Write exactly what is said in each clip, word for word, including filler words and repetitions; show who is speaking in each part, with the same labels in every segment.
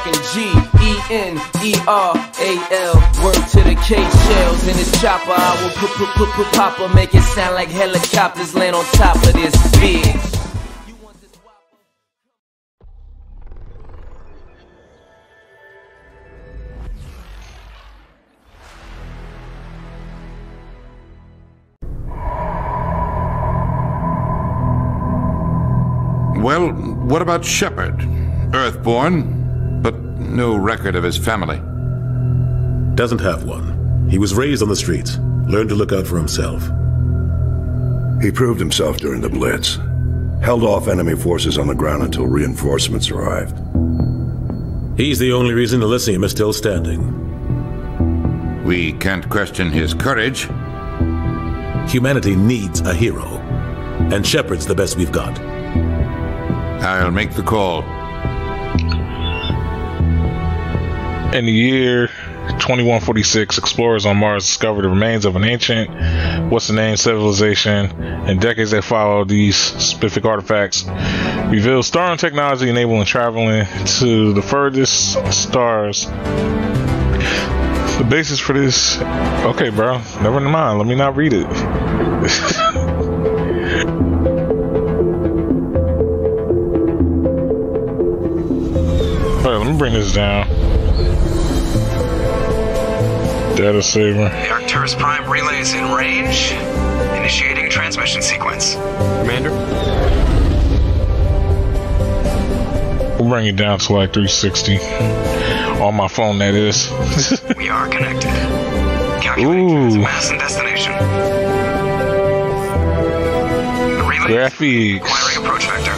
Speaker 1: talking G E N E R A L. Word to the K shells in this chopper. I will put put put put popper, make it sound like helicopters land on top of this big.
Speaker 2: Well, what about Shepard? Earthborn, but no record of his family.
Speaker 3: Doesn't have one. He was raised on the streets, learned to look out for himself.
Speaker 4: He proved himself during the Blitz. Held off enemy forces on the ground until reinforcements arrived.
Speaker 3: He's the only reason Elysium is still standing.
Speaker 2: We can't question his courage.
Speaker 3: Humanity needs a hero, and Shepard's the best we've got.
Speaker 2: I'll make the call.
Speaker 5: In the year twenty-one forty-six, explorers on Mars discovered the remains of an ancient, what's-the-name civilization, and decades that followed, these specific artifacts revealed star technology enabling traveling to the furthest stars. The basis for this... Okay, bro. Never mind. Let me not read it. Alright, let me bring this down. Data saver.
Speaker 6: The Arcturus Prime relay is in range. Initiating transmission sequence.
Speaker 7: Commander?
Speaker 5: We'll bring it down to like three sixty. On my phone, that is.
Speaker 6: We are connected. Calculating mass and destination. The relay
Speaker 5: graphics.
Speaker 6: Acquiring approach vector.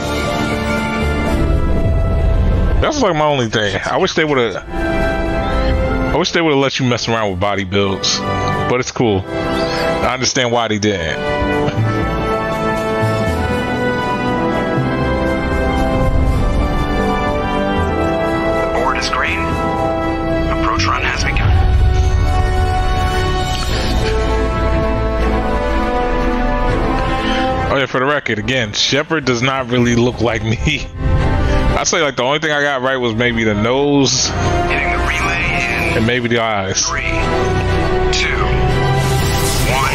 Speaker 5: That's like my only thing. I wish they would have. I wish they would have let you mess around with body builds, but it's cool. I understand why they didn't.
Speaker 6: The board is green. Approach run has begun.
Speaker 5: Oh yeah, for the record, again, Shepard does not really look like me. I say like the only thing I got right was maybe the nose
Speaker 6: Hitting the relay in
Speaker 5: and maybe the eyes.
Speaker 6: three, two, one.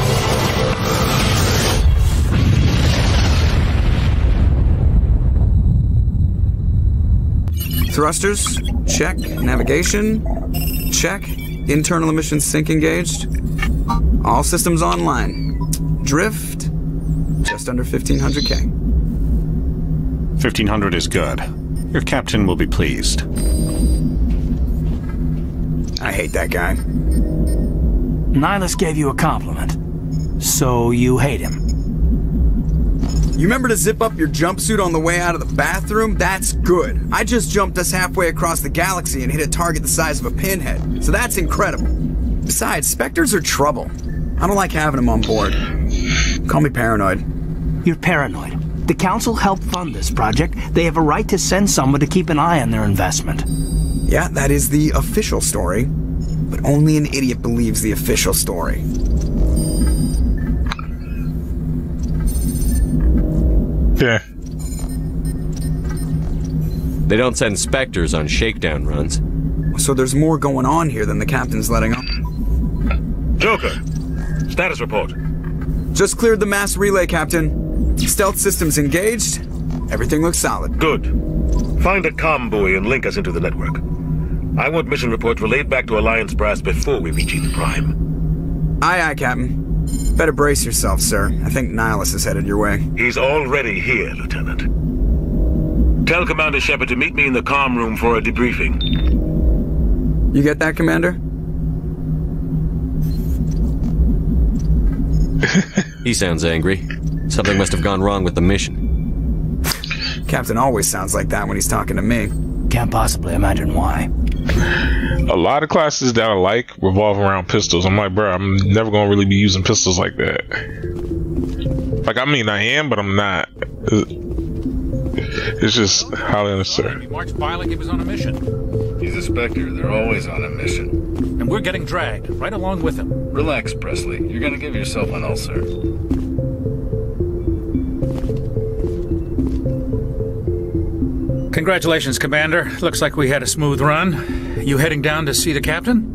Speaker 8: Thrusters, check. Navigation, check. Internal emissions sync engaged. All systems online. Drift, just under fifteen hundred K.
Speaker 9: fifteen hundred is good. Your captain will be pleased.
Speaker 8: I hate that guy.
Speaker 10: Nihilus gave you a compliment. So you hate him.
Speaker 8: You remember to zip up your jumpsuit on the way out of the bathroom? That's good. I just jumped us halfway across the galaxy and hit a target the size of a pinhead. So that's incredible. Besides, Spectres are trouble. I don't like having them on board. Call me paranoid.
Speaker 10: You're paranoid. The Council helped fund this project. They have a right to send someone to keep an eye on their investment.
Speaker 8: Yeah, that is the official story. But only an idiot believes the official story.
Speaker 5: Yeah.
Speaker 7: They don't send Spectres on shakedown runs.
Speaker 8: So there's more going on here than the captain's letting on.
Speaker 11: Joker, status report.
Speaker 8: Just cleared the mass relay, Captain. Stealth systems engaged. Everything looks solid.
Speaker 11: Good. Find a comm buoy and link us into the network. I want mission reports relayed back to Alliance Brass before we reach Eden Prime.
Speaker 8: Aye, aye, Captain. Better brace yourself, sir. I think Nihilus is headed your way.
Speaker 11: He's already here, Lieutenant. Tell Commander Shepard to meet me in the comm room for a debriefing.
Speaker 8: You get that, Commander?
Speaker 7: He sounds angry. Something must have gone wrong with the mission.
Speaker 8: Captain always sounds like that when he's talking to me.
Speaker 10: Can't possibly imagine why.
Speaker 5: A lot of classes that I like revolve around pistols. I'm like, bro, I'm never gonna really be using pistols like that. Like, I mean, I am, but I'm not. It's just highly unnecessary.
Speaker 12: March Violet was on a mission.
Speaker 13: He's a Spectre. They're always on a mission.
Speaker 12: And we're getting dragged right along with him.
Speaker 13: Relax, Presley. You're gonna give yourself an ulcer.
Speaker 12: Congratulations, Commander. Looks like we had a smooth run. You heading down to see the captain?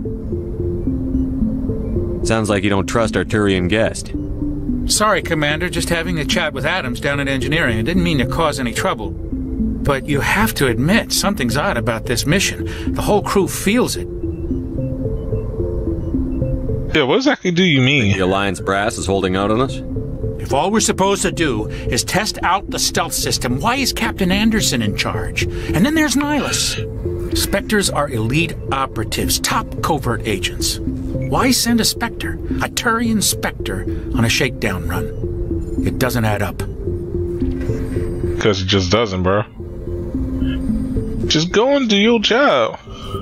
Speaker 7: Sounds like you don't trust our Turian guest.
Speaker 12: Sorry, Commander. Just having a chat with Adams down at engineering. I didn't mean to cause any trouble. But you have to admit, something's odd about this mission. The whole crew feels it.
Speaker 5: Yeah, what exactly do you mean?
Speaker 7: The Alliance brass is holding out on us?
Speaker 12: If all we're supposed to do is test out the stealth system, why is Captain Anderson in charge? And then there's Nihilus. Spectres are elite operatives, top covert agents. Why send a Spectre, a Turian Spectre, on a shakedown run? It doesn't add up.
Speaker 5: Because it just doesn't, bro. Just go and do your job.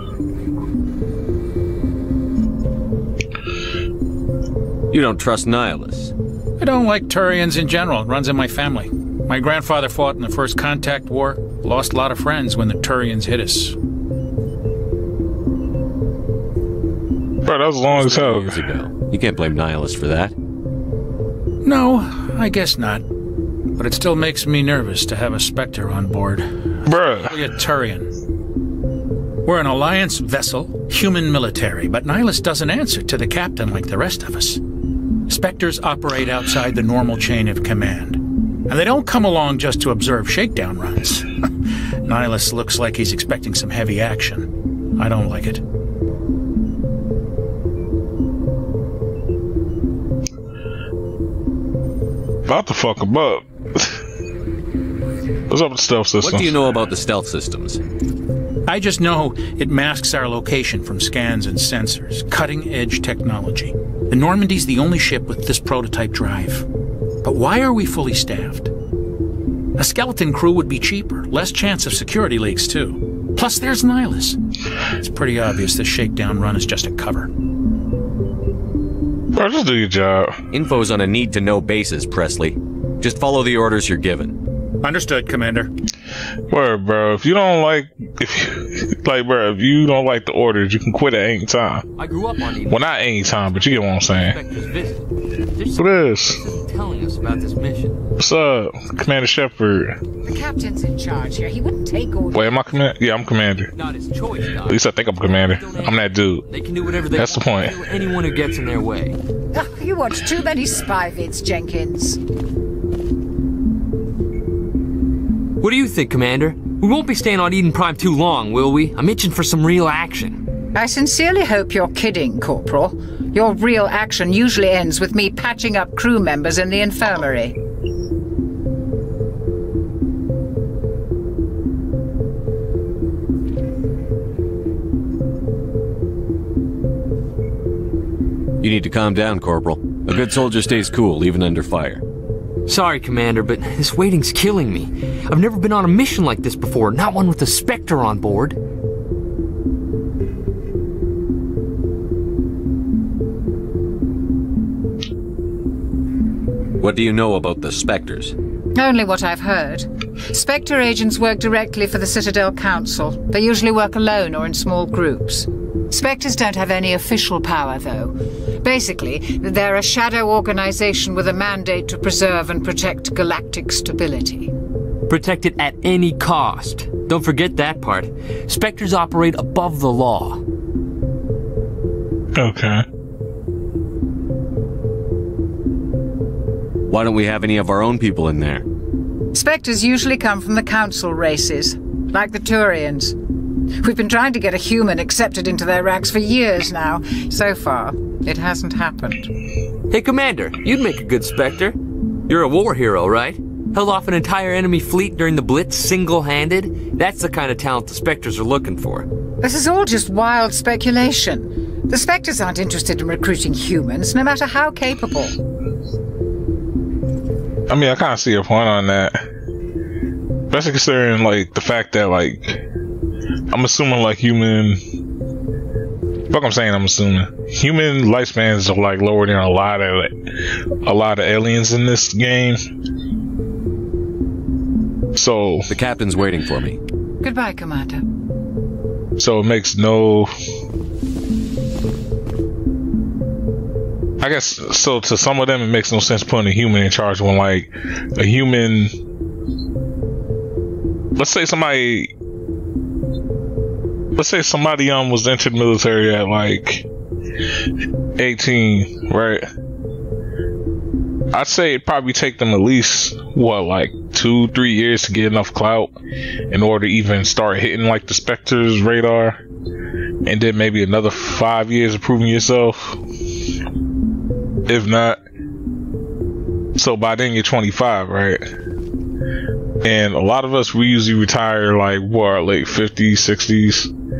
Speaker 7: You don't trust Nihilus?
Speaker 12: I don't like Turians in general. It runs in my family. My grandfather fought in the First Contact War. Lost a lot of friends when the Turians hit us.
Speaker 5: Bro, that was long as hell.
Speaker 7: Years ago. You can't blame Nihilus for that.
Speaker 12: No, I guess not. But it still makes me nervous to have a Spectre on board.
Speaker 5: Bruh.
Speaker 12: A Turian. We're an Alliance vessel, human military, but Nihilus doesn't answer to the captain like the rest of us. Spectres operate outside the normal chain of command. And they don't come along just to observe shakedown runs. Nihilus looks like he's expecting some heavy action. I don't like it.
Speaker 5: About to fuck him up. What's up with the stealth systems?
Speaker 7: What do you know about the stealth systems?
Speaker 12: I just know it masks our location from scans and sensors. Cutting-edge technology. The Normandy's the only ship with this prototype drive. But why are we fully staffed? A skeleton crew would be cheaper. Less chance of security leaks, too. Plus, there's Nihilus. It's pretty obvious this shakedown run is just a cover.
Speaker 5: Bro, just do your job.
Speaker 7: Info's on a need-to-know basis, Presley. Just follow the orders you're given.
Speaker 12: Understood, Commander.
Speaker 5: Word, bro. If you don't like, if you, like, bro, if you don't like the orders, you can quit at any time.
Speaker 14: I grew up on Eden.
Speaker 5: Well, not any time, but you get what I'm saying. What is?
Speaker 14: Telling us about this mission.
Speaker 5: What's up, Commander Shepard?
Speaker 15: The captain's in charge here. He wouldn't take orders.
Speaker 5: Wait, am I commander? Yeah, I'm commander.
Speaker 14: Not his choice, Doc.
Speaker 5: At least I think I'm commander. I'm that dude.
Speaker 14: They can do whatever they
Speaker 5: That's the
Speaker 14: want.
Speaker 5: point.
Speaker 14: Anyone who gets in their way.
Speaker 15: Oh, you watch too many spy vids, Jenkins.
Speaker 14: What do you think, Commander? We won't be staying on Eden Prime too long, will we? I'm itching for some real action.
Speaker 15: I sincerely hope you're kidding, Corporal. Your real action usually ends with me patching up crew members in the infirmary.
Speaker 7: You need to calm down, Corporal. A good soldier stays cool, even under fire.
Speaker 14: Sorry, Commander, but this waiting's killing me. I've never been on a mission like this before, not one with a Spectre on board.
Speaker 7: What do you know about the Spectres?
Speaker 15: Only what I've heard. Spectre agents work directly for the Citadel Council. They usually work alone or in small groups. Spectres don't have any official power, though. Basically, they're a shadow organization with a mandate to preserve and protect galactic stability.
Speaker 14: Protect it at any cost. Don't forget that part. Spectres operate above the law.
Speaker 5: Okay.
Speaker 7: Why don't we have any of our own people in there?
Speaker 15: Spectres usually come from the Council races, like the Turians. We've been trying to get a human accepted into their ranks for years now. So far, it hasn't happened.
Speaker 14: Hey, Commander, you'd make a good Spectre. You're a war hero, right? Held off an entire enemy fleet during the Blitz single-handed? That's the kind of talent the Spectres are looking for.
Speaker 15: This is all just wild speculation. The Spectres aren't interested in recruiting humans, no matter how capable.
Speaker 5: I mean, I kind of see a point on that. Especially considering, like, the fact that, like, I'm assuming, like, human... Fuck I'm saying I'm assuming. Human lifespans are, like, lower than a lot of, like, a lot of aliens in this game. So...
Speaker 7: The captain's waiting for me.
Speaker 15: Goodbye, Commander.
Speaker 5: So it makes no... I guess, so to some of them it makes no sense putting a human in charge when, like, a human... Let's say somebody let's say somebody um was entered the military at like eighteen, right? I'd say it'd probably take them at least what, like two, three years to get enough clout in order to even start hitting like the Spectre's radar, and then maybe another five years of proving yourself, if not. So by then you're twenty-five, right? And a lot of us, we usually retire like what, late fifties, sixties.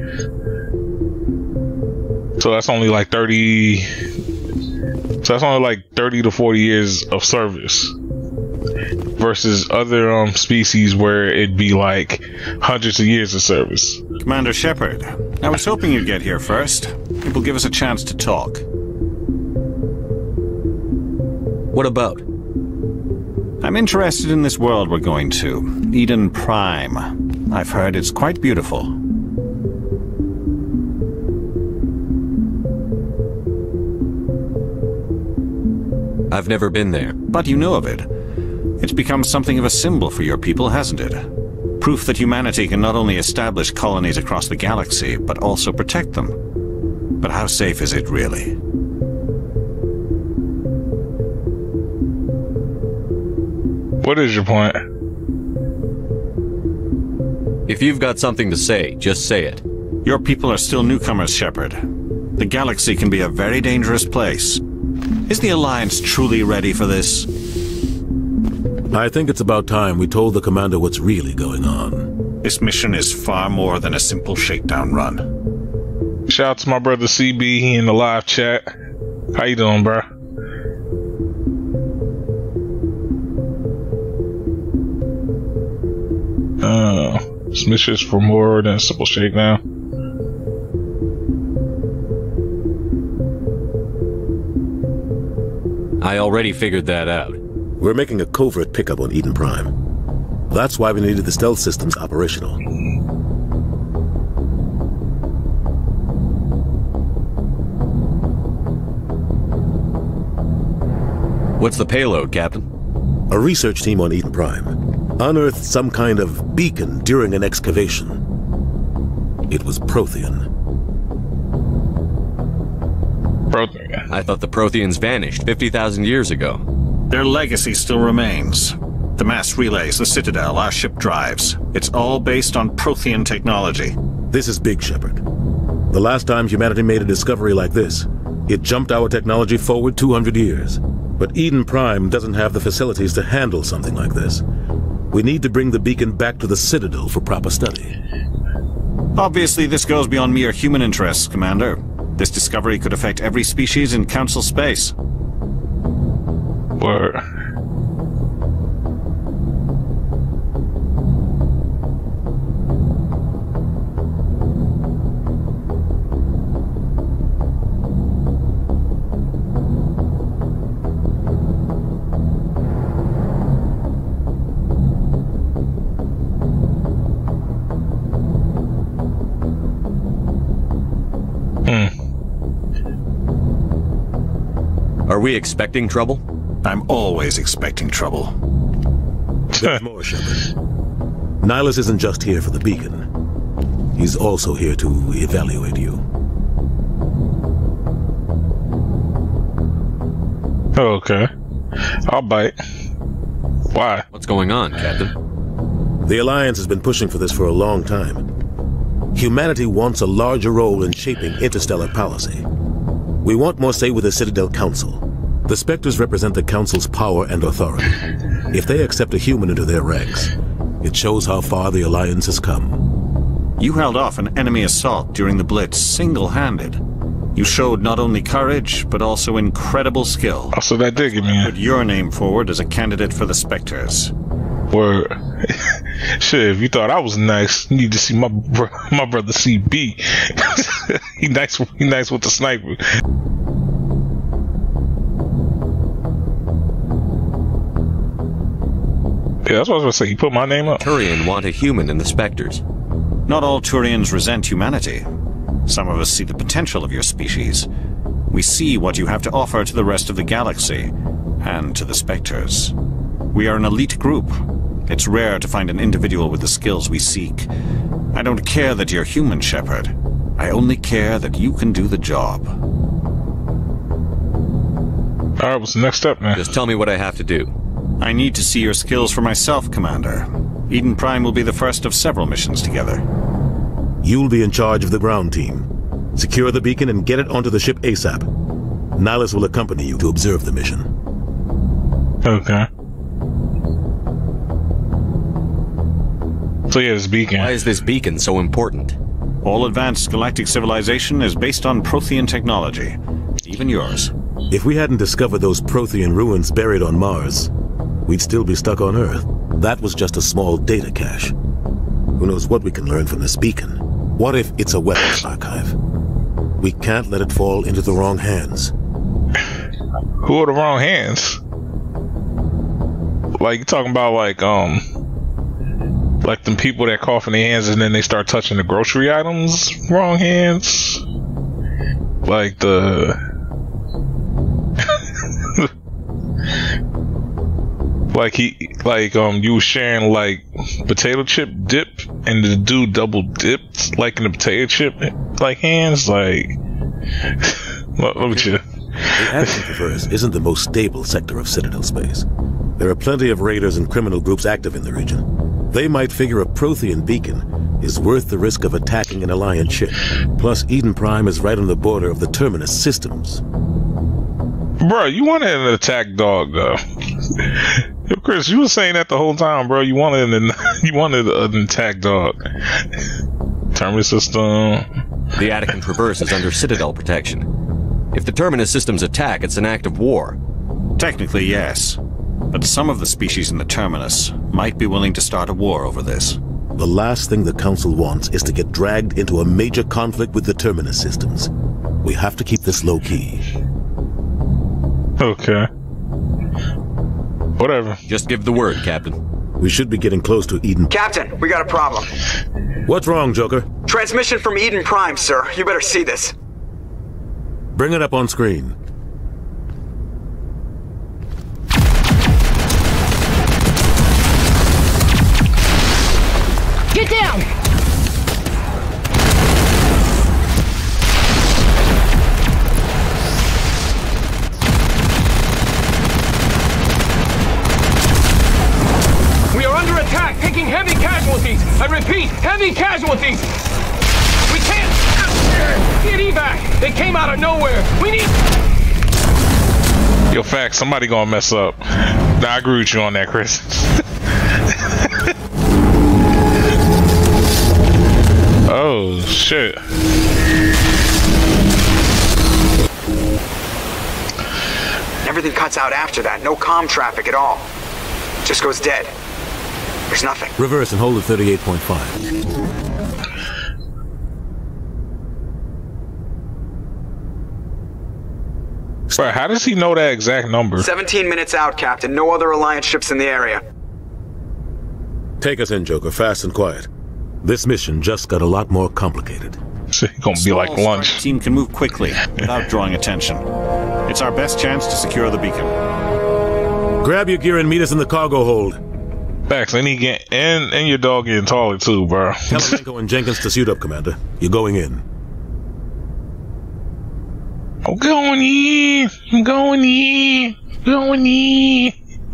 Speaker 5: So that's only like thirty. So that's only like thirty to forty years of service. Versus other um species where it'd be like hundreds of years of service.
Speaker 9: Commander Shepard, I was hoping you'd get here first. It will give us a chance to talk.
Speaker 7: What about?
Speaker 9: I'm interested in this world we're going to, Eden Prime. I've heard it's quite beautiful.
Speaker 7: I've never been there.
Speaker 9: But you know of it. It's become something of a symbol for your people, hasn't it? Proof that humanity can not only establish colonies across the galaxy, but also protect them. But how safe is it really?
Speaker 5: What is your point?
Speaker 7: If you've got something to say, just say it.
Speaker 9: Your people are still newcomers, Shepard. The galaxy can be a very dangerous place. Is the Alliance truly ready for this?
Speaker 3: I think it's about time we told the commander what's really going on.
Speaker 9: This mission is far more than a simple shakedown run.
Speaker 5: Shout out to my brother C B, he in the live chat. How you doing, bro? Uh, this mission is for more than a simple shakedown.
Speaker 7: I already figured that out.
Speaker 3: We're making a covert pickup on Eden Prime. That's why we needed the stealth systems operational.
Speaker 7: What's the payload, Captain?
Speaker 3: A research team on Eden Prime unearthed some kind of beacon during an excavation. It was Prothean.
Speaker 5: Prothean?
Speaker 7: I thought the Protheans vanished fifty thousand years ago.
Speaker 9: Their legacy still remains. The mass relays, the Citadel, our ship drives. It's all based on Prothean technology.
Speaker 3: This is big, Shepard. The last time humanity made a discovery like this, it jumped our technology forward two hundred years. But Eden Prime doesn't have the facilities to handle something like this. We need to bring the beacon back to the Citadel for proper study.
Speaker 9: Obviously, this goes beyond mere human interests, Commander. This discovery could affect every species in Council space.
Speaker 5: Word.
Speaker 7: Are we expecting trouble?
Speaker 9: I'm always expecting trouble.
Speaker 3: There's more, Shepard. Nihilus isn't just here for the beacon. He's also here to evaluate you.
Speaker 5: Okay. I'll bite. Why?
Speaker 7: What's going on, Captain?
Speaker 3: The Alliance has been pushing for this for a long time. Humanity wants a larger role in shaping interstellar policy. We want more say with the Citadel Council. The Spectres represent the Council's power and authority. If they accept a human into their ranks, it shows how far the Alliance has come.
Speaker 9: You held off an enemy assault during the Blitz single-handed. You showed not only courage, but also incredible skill.
Speaker 5: Oh, so that did get me in.
Speaker 9: Put your name forward as a candidate for the Spectres.
Speaker 5: Word. Shit, if you thought I was nice, you need to see my bro my brother C B. he nice. He nice with the sniper. Yeah, that's what I was gonna say. You put my name up.
Speaker 7: Turian want a human in the Spectres.
Speaker 9: Not all Turians resent humanity. Some of us see the potential of your species. We see what you have to offer to the rest of the galaxy, and to the Spectres. We are an elite group, It's rare to find an individual with the skills we seek. I don't care that you're human, Shepard. I only care that you can do the job.
Speaker 5: Alright, what's the next step, man?
Speaker 7: Just tell me what I have to do.
Speaker 9: I need to see your skills for myself, Commander. Eden Prime will be the first of several missions together.
Speaker 3: You'll be in charge of the ground team. Secure the beacon and get it onto the ship ASAP. Nihilus will accompany you to observe the mission.
Speaker 5: Okay. So yeah, this beacon.
Speaker 7: Why is this beacon so important?
Speaker 9: All advanced galactic civilization is based on Prothean technology. Even yours.
Speaker 3: If we hadn't discovered those Prothean ruins buried on Mars, we'd still be stuck on Earth. That was just a small data cache. Who knows what we can learn from this beacon? What if it's a weapons archive? We can't let it fall into the wrong hands.
Speaker 5: Who are the wrong hands? Like, you talking about like, um... like them people that cough in their hands and then they start touching the grocery items? Wrong hands? Like the... like he... like, um, you was sharing, like, potato chip dip and the dude double dipped, like, in the potato chip, like, hands? Like... Look at you.
Speaker 3: The Atlantiverse isn't the most stable sector of Citadel space. There are plenty of raiders and criminal groups active in the region. They might figure a Prothean beacon is worth the risk of attacking an Alliance ship. Plus, Eden Prime is right on the border of the Terminus systems.
Speaker 5: Bro, you wanted an attack dog, though. Yo, Chris, you were saying that the whole time, bro. You wanted an you wanted an attack dog. Terminus system.
Speaker 7: The Attican Traverse is under Citadel protection. If the Terminus systems attack, it's an act of war.
Speaker 9: Technically, yes. But some of the species in the Terminus might be willing to start a war over this.
Speaker 3: The last thing the Council wants is to get dragged into a major conflict with the Terminus systems. We have to keep this low-key.
Speaker 5: Okay. Whatever.
Speaker 7: Just give the word, Captain.
Speaker 3: We should be getting close to Eden.
Speaker 8: Captain, we got a problem.
Speaker 3: What's wrong, Joker?
Speaker 8: Transmission from Eden Prime, sir. You better see this.
Speaker 3: Bring it up on screen.
Speaker 16: Get down!
Speaker 17: We are under attack, taking heavy casualties. I repeat, heavy casualties. We can't get evac. They came out of nowhere. We need.
Speaker 5: Yo, facts. Somebody gonna mess up. Nah, I agree with you on that, Chris. Oh shit.
Speaker 8: Everything cuts out after that. No comm traffic at all. Just goes dead. There's nothing.
Speaker 3: Reverse and hold at thirty-eight point five.
Speaker 5: Bro, how does he know that exact number?
Speaker 8: seventeen minutes out, Captain. No other Alliance ships in the area.
Speaker 3: Take us in, Joker, fast and quiet. This mission just got a lot more complicated.
Speaker 5: It's gonna be like lunch.
Speaker 9: The team can move quickly without drawing attention. It's our best chance to secure the beacon.
Speaker 3: Grab your gear and meet us in the cargo hold.
Speaker 5: Facts, and he get and and your dog getting taller too, bro.
Speaker 3: Tell Franco and Jenkins to suit up, Commander. You're going in.
Speaker 5: I'm going in. I'm going in. Going in.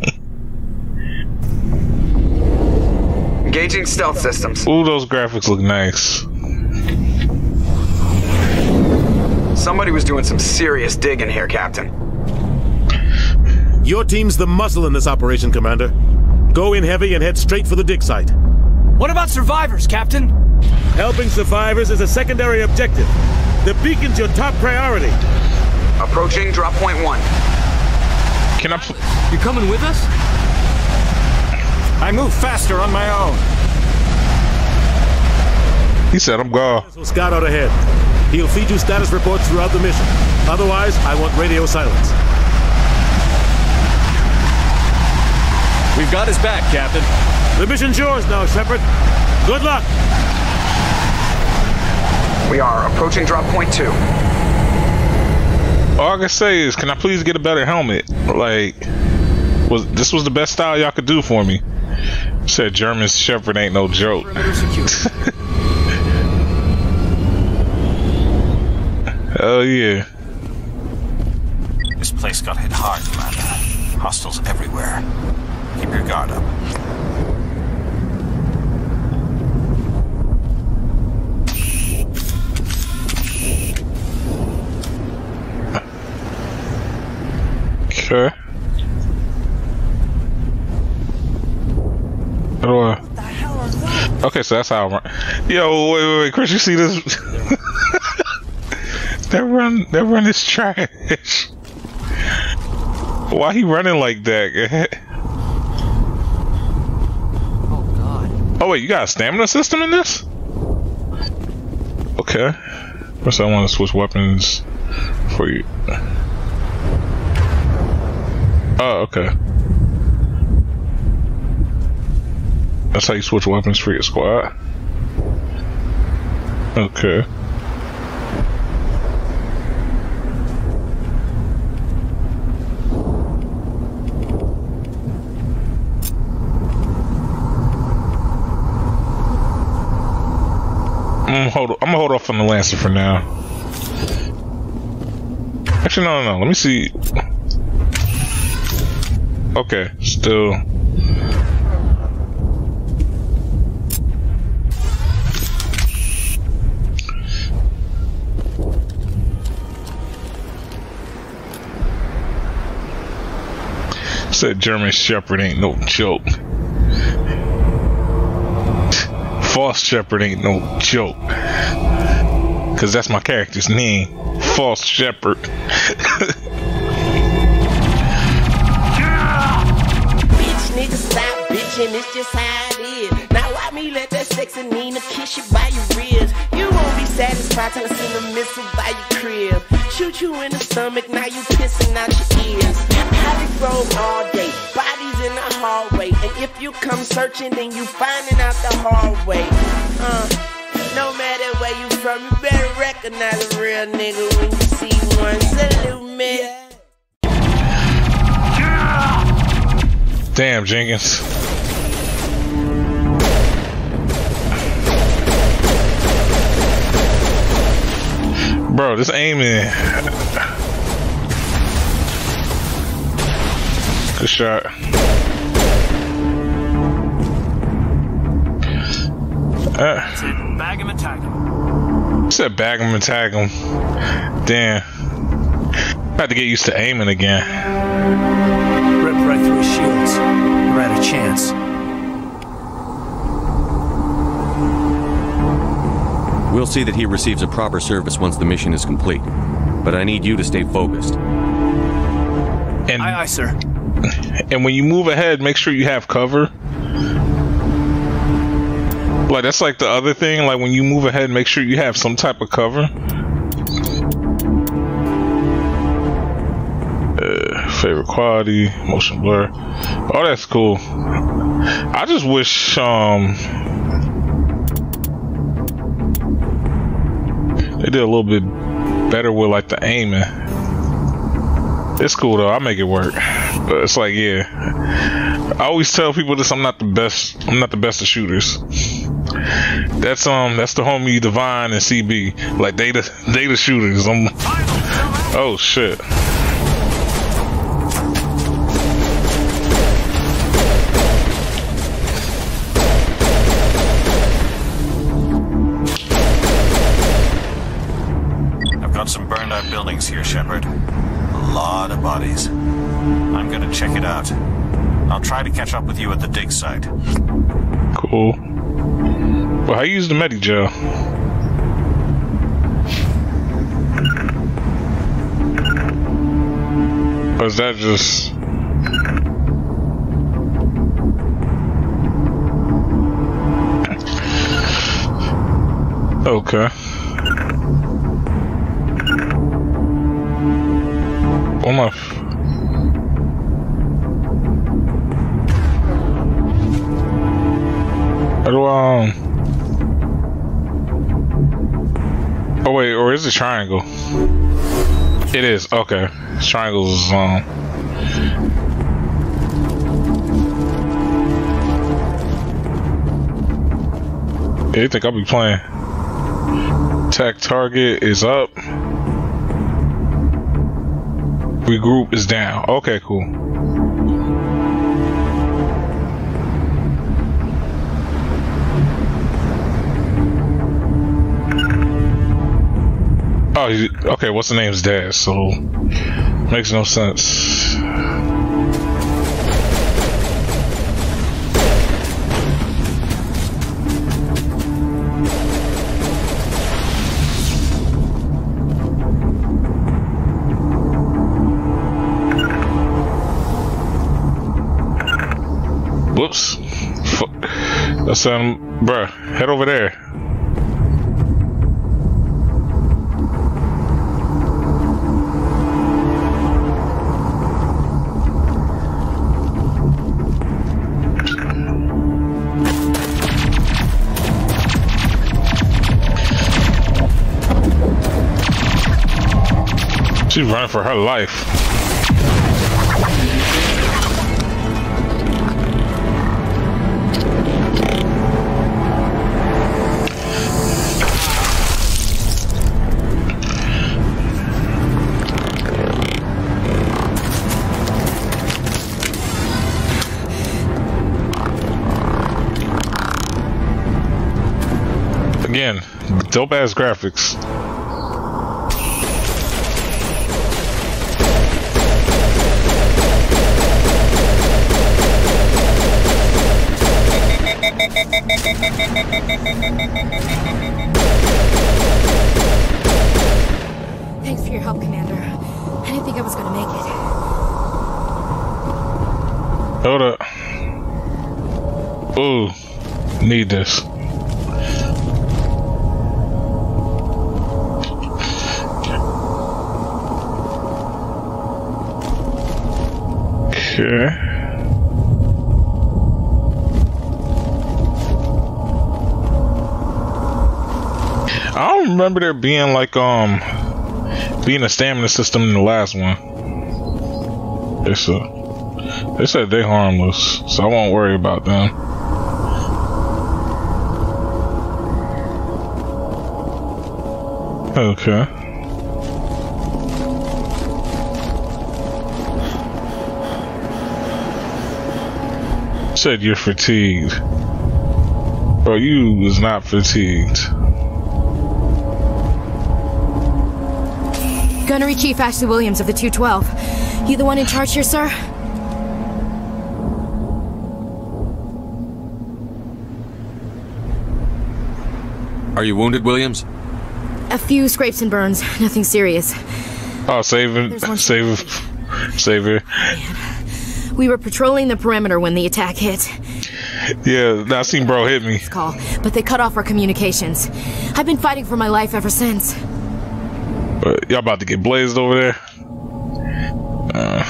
Speaker 8: Engaging stealth systems.
Speaker 5: Ooh, those graphics look nice.
Speaker 8: Somebody was doing some serious digging here, Captain.
Speaker 3: Your team's the muscle in this operation, Commander. Go in heavy and head straight for the dig site.
Speaker 17: What about survivors, Captain?
Speaker 3: Helping survivors is a secondary objective. The beacon's your top priority.
Speaker 8: Approaching drop point one.
Speaker 5: Can I...
Speaker 14: You coming with us?
Speaker 9: I move faster on my own.
Speaker 5: He said I'm gone.
Speaker 3: So scout out ahead. He'll feed you status reports throughout the mission. Otherwise, I want radio silence.
Speaker 7: We've got his back, Captain.
Speaker 3: The mission's yours now, Shepard. Good luck.
Speaker 8: We are approaching drop point two.
Speaker 5: All I can say is, can I please get a better helmet? Like, was this was the best style y'all could do for me? Said German Shepherd ain't no joke. Oh yeah.
Speaker 9: This place got hit hard, Commander. Hostiles everywhere. Keep your guard up.
Speaker 5: Okay. How do I? Okay, so that's how I run. Yo, wait, wait, wait, Chris, you see this? that run, that run is trash. Why he running like that?
Speaker 14: Oh God.
Speaker 5: Oh wait, you got a stamina system in this? Okay. First, I want to switch weapons for you. Oh, okay. That's how you switch weapons for your squad. Okay. I'm gonna hold, I'm gonna hold off on the Lancer for now. Actually, no, no, no. Let me see. Okay, still. Said German Shepherd ain't no joke. False Shepherd ain't no joke. Cause that's my character's name. False Shepherd.
Speaker 16: Nigga, stop bitching, it's just how it is. Now why me let that sexy Nina kiss you by your ribs? You won't be satisfied till I send a missile by your crib. Shoot you in the stomach, now you pissing out your ears. Havoc roll all day, bodies in the hallway. And if you come searching, then you finding out the hard way. Uh, no matter where you from, you better recognize a real nigga when you see one. Salute me.
Speaker 5: Damn, Jenkins. Bro, this aiming. Good shot. Uh,
Speaker 10: bag him and tag him.
Speaker 5: Said bag him and tag him. Damn. I had to get used to aiming again.
Speaker 10: Rip right through his shields. Never had a chance.
Speaker 7: We'll see that he receives a proper service once the mission is complete. But I need you to stay focused.
Speaker 5: And,
Speaker 10: aye, aye, sir.
Speaker 5: And when you move ahead, make sure you have cover. Like, that's like the other thing. Like, when you move ahead, make sure you have some type of cover. Uh, favorite quality, motion blur. Oh, that's cool. I just wish, um... they did a little bit better with, like, the aiming. It's cool, though. I'll make it work. But it's like, yeah. I always tell people this, I'm not the best. I'm not the best of shooters. That's um, that's the homie Divine and C B. Like they the they the shooters. I'm. Oh shit.
Speaker 9: I've got some burned out buildings here, Shepard. A lot of bodies. I'm gonna check it out. I'll try to catch up with you at the dig site.
Speaker 5: Cool. Well, how you use the Medi-gel? Or is that just... Okay. What am I... How do I, um... oh wait, or is it triangle? It is, okay. Triangles is, um... Yeah, you think I'll be playing? Attack target is up. Regroup is down. Okay, cool. Oh, he, okay. What's the name's dad? So makes no sense. Whoops. That's um, bruh. Head over there. She's running for her life. Again, dope ass graphics.
Speaker 18: Thanks for your help, Commander. I didn't think I was gonna make it.
Speaker 5: Hold up. Ooh, need this. Okay. I don't remember there being like um being a stamina system in the last one. They said they said they harmless, so I won't worry about them. Okay. Said you're fatigued. Bro, you was not fatigued.
Speaker 18: Gunnery Chief Ashley Williams of the two twelve. You the one in charge here, sir?
Speaker 7: Are you wounded, Williams?
Speaker 18: A few scrapes and burns. Nothing serious.
Speaker 5: Oh, save it. Save it. Save it.
Speaker 18: We were patrolling the perimeter when the attack hit.
Speaker 5: Yeah, I seen bro hit me.
Speaker 18: Call, but they cut off our communications. I've been fighting for my life ever since.
Speaker 5: Uh, y'all about to get blazed over there? Uh.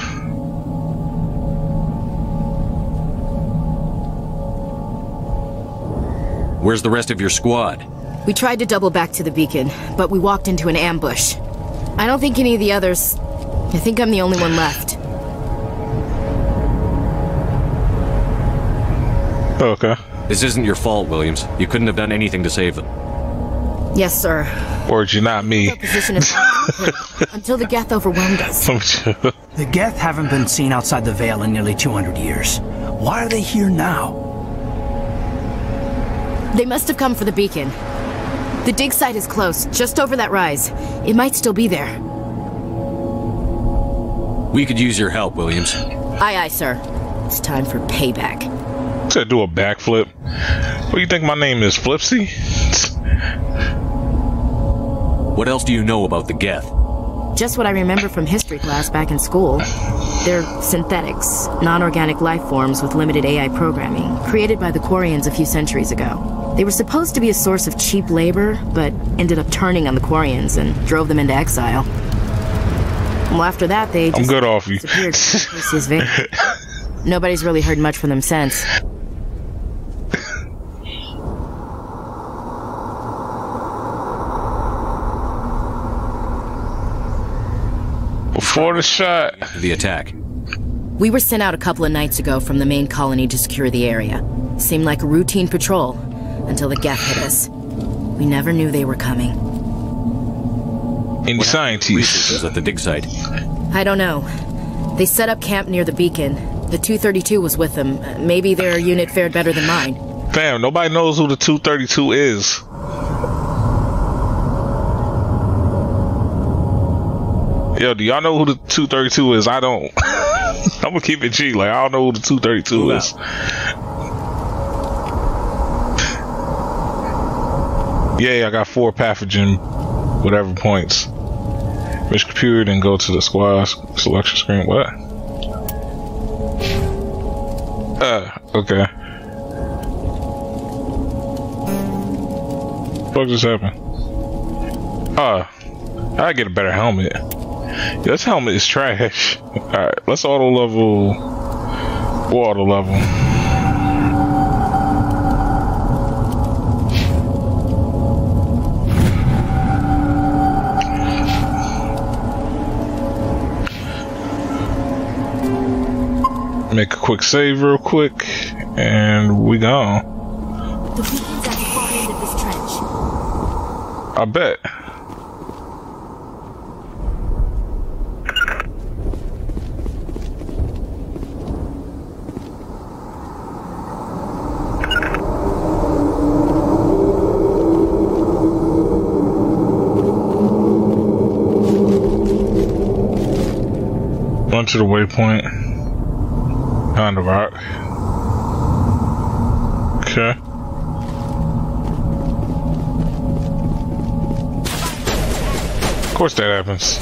Speaker 7: Where's the rest of your squad?
Speaker 18: We tried to double back to the beacon, but we walked into an ambush. I don't think any of the others... I think I'm the only one left.
Speaker 5: Okay.
Speaker 7: This isn't your fault, Williams. You couldn't have done anything to save them.
Speaker 18: Yes, sir.
Speaker 5: Or you not me.
Speaker 18: Position is until the Geth overwhelmed us.
Speaker 10: The Geth haven't been seen outside the Veil in nearly two hundred years. Why are they here now?
Speaker 18: They must have come for the beacon. The dig site is close, just over that rise. It might still be there.
Speaker 7: We could use your help, Williams.
Speaker 18: Aye, aye, sir. It's time for payback.
Speaker 5: To do a backflip. What do you think my name is, Flipsy?
Speaker 7: What else do you know about the Geth?
Speaker 18: Just what I remember from history class back in school. They're synthetics, non-organic life forms with limited A I programming, created by the Quarians a few centuries ago. They were supposed to be a source of cheap labor, but ended up turning on the Quarians and drove them into exile. Well, after that, they just
Speaker 5: I'm good off you.
Speaker 18: disappeared from Perseus Veil. Nobody's really heard much from them since.
Speaker 5: Before the shot.
Speaker 7: The attack.
Speaker 18: We were sent out a couple of nights ago from the main colony to secure the area. Seemed like a routine patrol, until the Geth hit us. We never knew they were coming.
Speaker 5: Any scientists
Speaker 7: at the dig site?
Speaker 18: I don't know. They set up camp near the beacon. The two thirty-two was with them. Maybe their unit fared better than mine.
Speaker 5: Fam, nobody knows who the two thirty-two is. Yo, do y'all know who the two thirty-two is? I don't. I'm gonna keep it G. Like, I don't know who the two thirty-two
Speaker 7: Move
Speaker 5: is. Yeah, I got four pathogen, whatever points. Finish computer, then go to the squad selection screen. What? Uh, okay. What just happened? Uh, I gotta get a better helmet. Yeah, this helmet is trash. Alright, let's auto level. We'll auto level. Make a quick save real quick, and we gone.
Speaker 18: The beacon's at the far end of this trench.
Speaker 5: I bet. Run to the waypoint. On the rock. Okay. Of course that happens.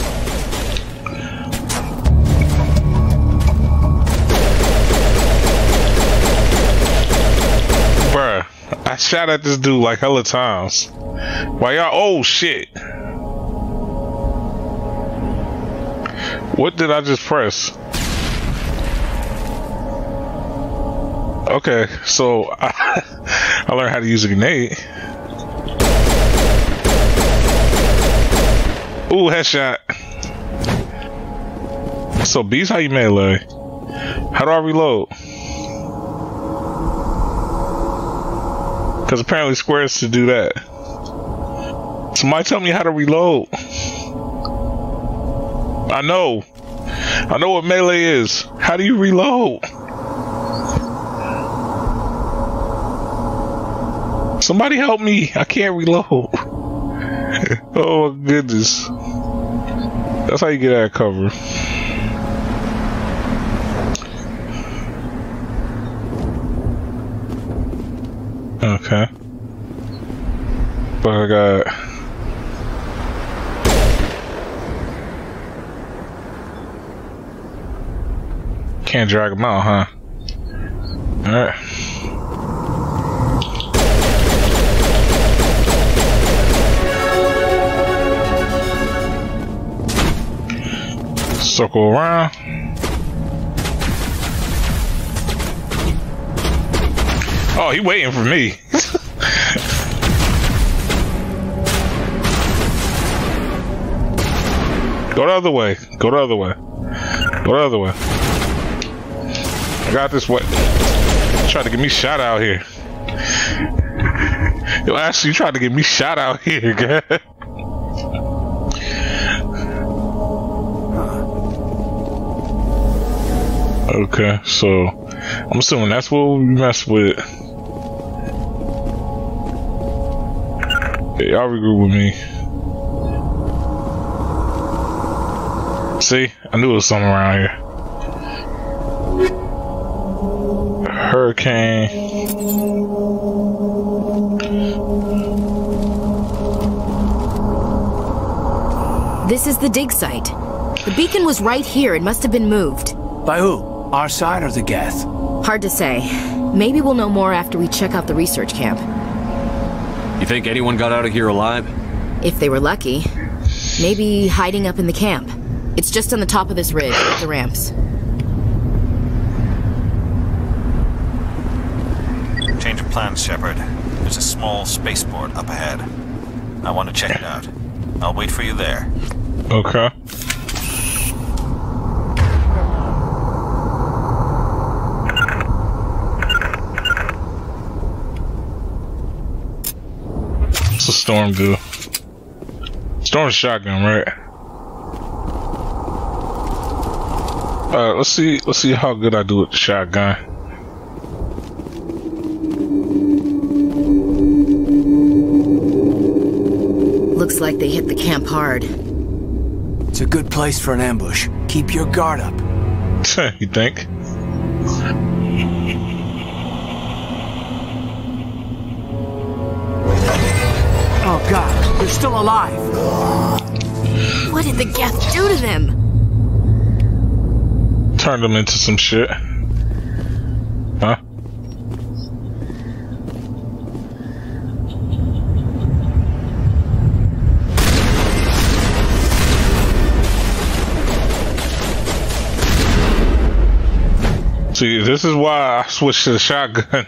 Speaker 5: Bruh, I shot at this dude like hella times. Why y'all? Oh shit. What did I just press? Okay, so I, I learned how to use a grenade. Ooh, headshot. So B's how you melee. How do I reload? Because apparently squares to do that. Somebody tell me how to reload. I know. I know what melee is. How do you reload? Somebody help me. I can't reload. Oh my goodness. That's how you get out of cover. Okay. But I got... Can't drag them out, huh? Alright. Circle around. Oh, he waiting for me. Go the other way. Go the other way. Go the other way. I got this way. Trying to get me shot out here. Yo, actually, you tried to get me shot out here, guy. Okay, so I'm assuming that's what we mess with. Yeah, y'all regroup with me. See, I knew there was something around here. Hurricane.
Speaker 18: This is the dig site. The beacon was right here. It must have been moved.
Speaker 10: By who? Our side or the Geth?
Speaker 18: Hard to say. Maybe we'll know more after we check out the research camp.
Speaker 7: You think anyone got out of here alive?
Speaker 18: If they were lucky. Maybe hiding up in the camp. It's just on the top of this ridge with the ramps.
Speaker 9: Change of plans, Shepard. There's a small spaceport up ahead. I want to check it out. I'll wait for you there.
Speaker 5: Okay. Storm do? Storm's shotgun, right? Uh, let's see. Let's see how good I do with the shotgun.
Speaker 19: Looks like they hit the camp hard.
Speaker 10: It's a good place for an ambush. Keep your guard up.
Speaker 5: You think?
Speaker 10: Oh god, they're still alive.
Speaker 19: What did the Geth do to them?
Speaker 5: Turned them into some shit. Huh? See, this is why I switched to the shotgun.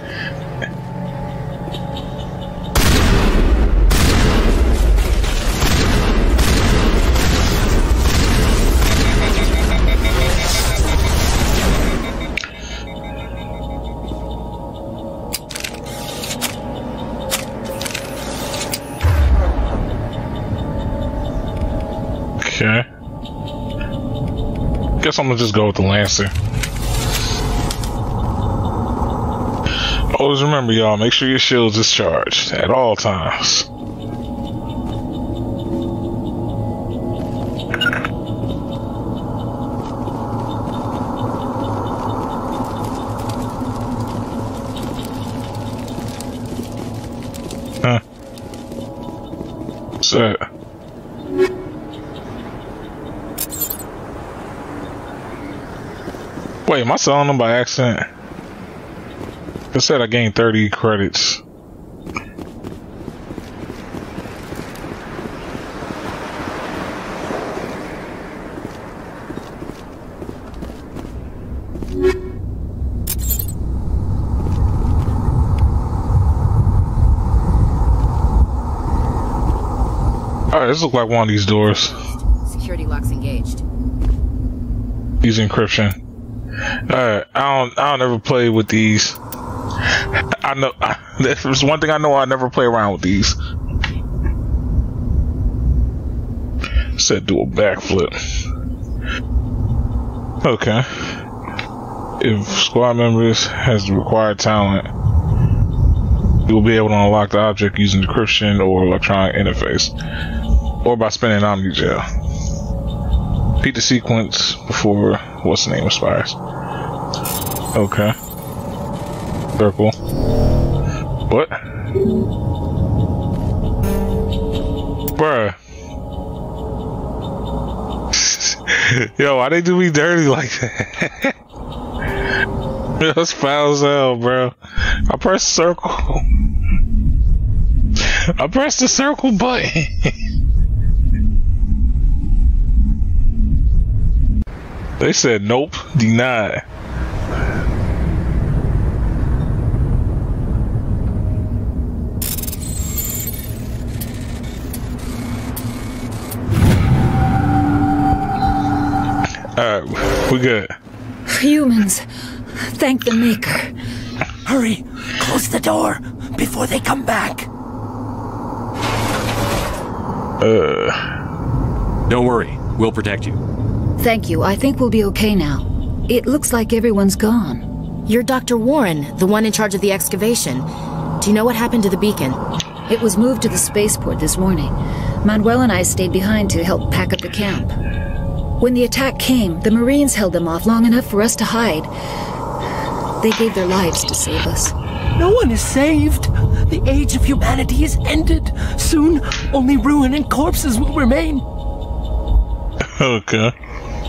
Speaker 5: Okay. Guess I'm gonna just go with the Lancer. Always remember, y'all, make sure your shield's is charged at all times. Huh. What's that? Wait, am I selling them by accident? It said I gained thirty credits. Alright, this looks like one of these doors.
Speaker 19: Security locks engaged.
Speaker 5: Use encryption. Alright, I don't I don't ever play with these. I know I, there's one thing I know, I never play around with these. Said do a backflip. Okay. If squad members has the required talent, you will be able to unlock the object using encryption or electronic interface, or by spinning Omni-Gel. Repeat the sequence before what's the name expires. Okay. Circle. What? Bruh. Yo, why they do me dirty like that? Yo, that's foul as hell, bro. I pressed circle. I pressed the circle button. They said nope, denied. Alright, we good.
Speaker 20: Humans, thank the Maker.
Speaker 10: Hurry, close the door before they come back.
Speaker 5: Uh.
Speaker 7: Don't worry, we'll protect you.
Speaker 20: Thank you. I think we'll be okay now. It looks like everyone's gone.
Speaker 19: You're Doctor Warren, the one in charge of the excavation. Do you know what happened to the beacon?
Speaker 20: It was moved to the spaceport this morning. Manuel and I stayed behind to help pack up the camp. When the attack came, the Marines held them off long enough for us to hide. They gave their lives to save us.
Speaker 10: No one is saved. The age of humanity is ended. Soon, only ruin and corpses will remain.
Speaker 5: Okay.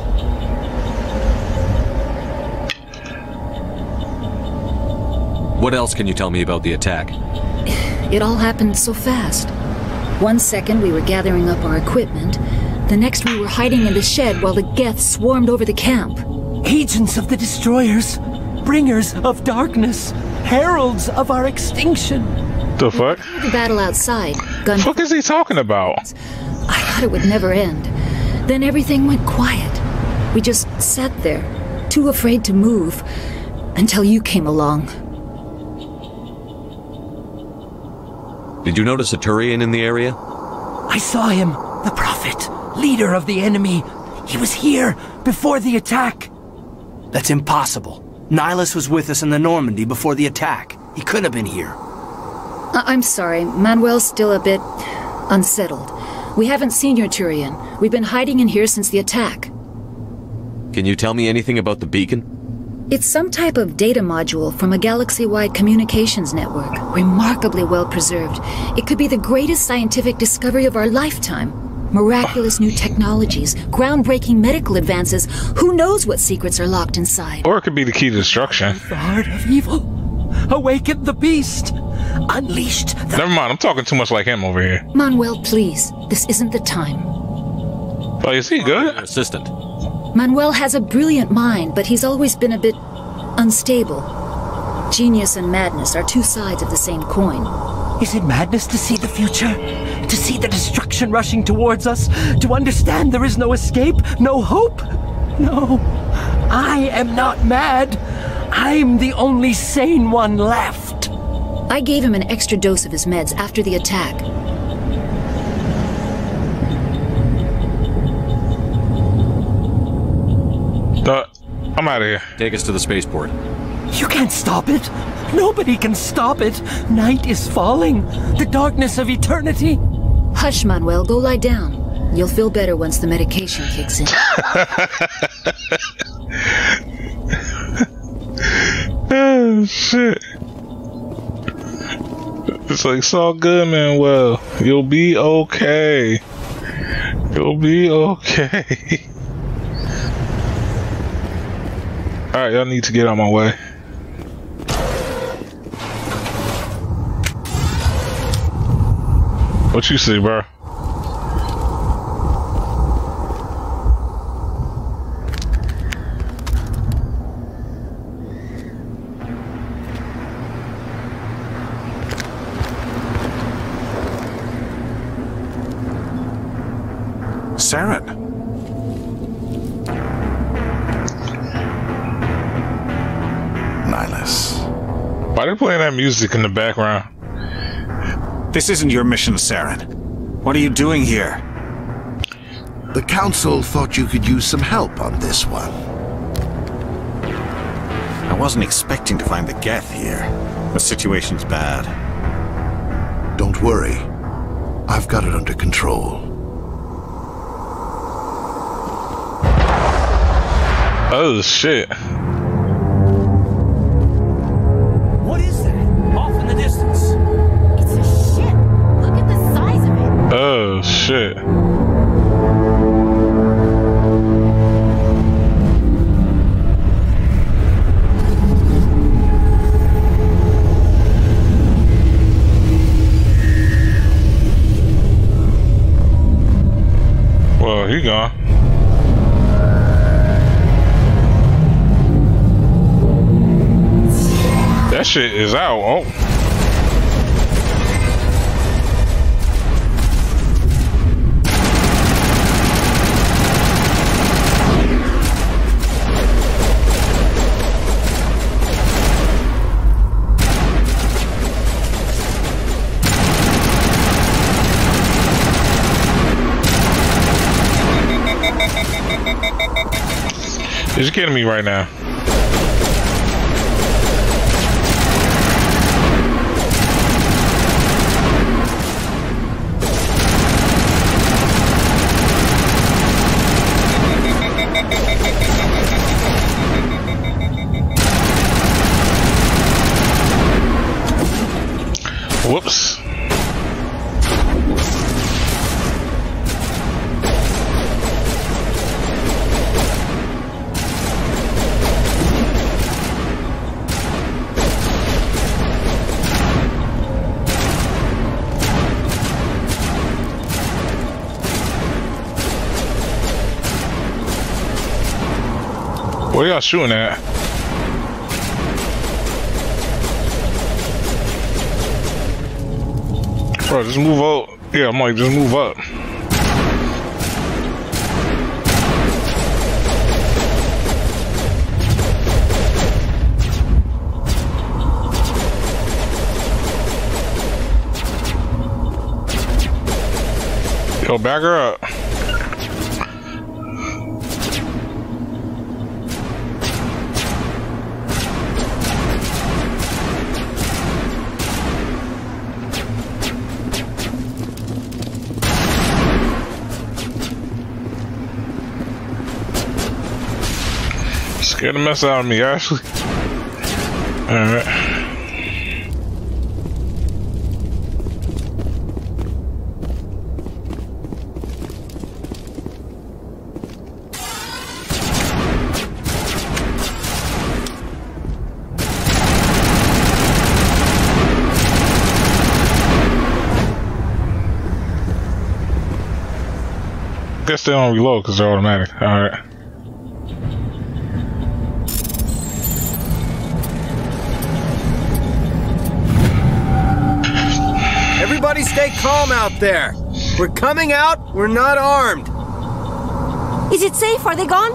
Speaker 7: What else can you tell me about the attack?
Speaker 20: It all happened so fast. One second we were gathering up our equipment. The next we were hiding in the shed while the Geth swarmed over the camp.
Speaker 10: Agents of the Destroyers. Bringers of darkness. Heralds of our extinction.
Speaker 5: The fuck?
Speaker 20: The battle outside. Gun.
Speaker 5: The fuck is he talking about?
Speaker 20: I thought it would never end. Then everything went quiet. We just sat there, too afraid to move, until you came along.
Speaker 7: Did you notice a Turian in the area?
Speaker 21: I saw him, the Prophet, leader of the enemy. He was here before the attack.
Speaker 10: That's impossible. Nihilus was with us in the Normandy before the attack. He couldn't have been here.
Speaker 20: I I'm sorry, Manuel's still a bit unsettled. We haven't seen your Turian. We've been hiding in here since the attack.
Speaker 7: Can you tell me anything about the beacon?
Speaker 20: It's some type of data module from a galaxy-wide communications network, remarkably well preserved. It could be the greatest scientific discovery of our lifetime. Miraculous new technologies, groundbreaking medical advances. Who knows what secrets are locked inside?
Speaker 5: Or it could be the key to destruction.
Speaker 21: The heart of evil. Awaken the beast. Unleashed the...
Speaker 5: Never mind, I'm talking too much like him over here.
Speaker 20: Manuel, please. This isn't the time.
Speaker 5: Oh, is he good?
Speaker 7: Assistant.
Speaker 20: Manuel has a brilliant mind, but he's always been a bit unstable. Genius and madness are two sides of the same coin.
Speaker 21: Is it madness to see the future? To see the destruction rushing towards us? To understand there is no escape? No hope? No. I am not mad. I'm the only sane one left.
Speaker 20: I gave him an extra dose of his meds after the attack.
Speaker 5: Uh, I'm out of here.
Speaker 7: Take us to the spaceport.
Speaker 21: You can't stop it. Nobody can stop it. Night is falling. The darkness of eternity.
Speaker 20: Hush, Manuel. Go lie down. You'll feel better once the medication kicks in.
Speaker 5: Oh, shit. It's like, it's all good, man. Well, you'll be okay. You'll be okay. Alright, y'all need to get out my way. What you see, bro?
Speaker 9: Saren. Nihilus.
Speaker 5: Why are they playing that music in the background?
Speaker 9: This isn't your mission, Saren. What are you doing here?
Speaker 22: The Council thought you could use some help on this one.
Speaker 9: I wasn't expecting to find the Geth here. The situation's bad.
Speaker 22: Don't worry. I've got it under control.
Speaker 5: Oh, shit.
Speaker 21: What is that? Off in the distance.
Speaker 19: It's a ship. Look at the size of it.
Speaker 5: Oh, shit. Well, he gone. That shit is out. Oh. You're kidding me right now. Whoops. What are y'all shooting at? Bro, just move up. Yeah, I'm like, just move up. Go back her up. Scared the mess out of me, Ashley. Alright. Guess they don't reload because they're automatic. Alright.
Speaker 1: Everybody stay calm out there. We're coming out. We're not armed.
Speaker 4: Is it safe? Are they gone?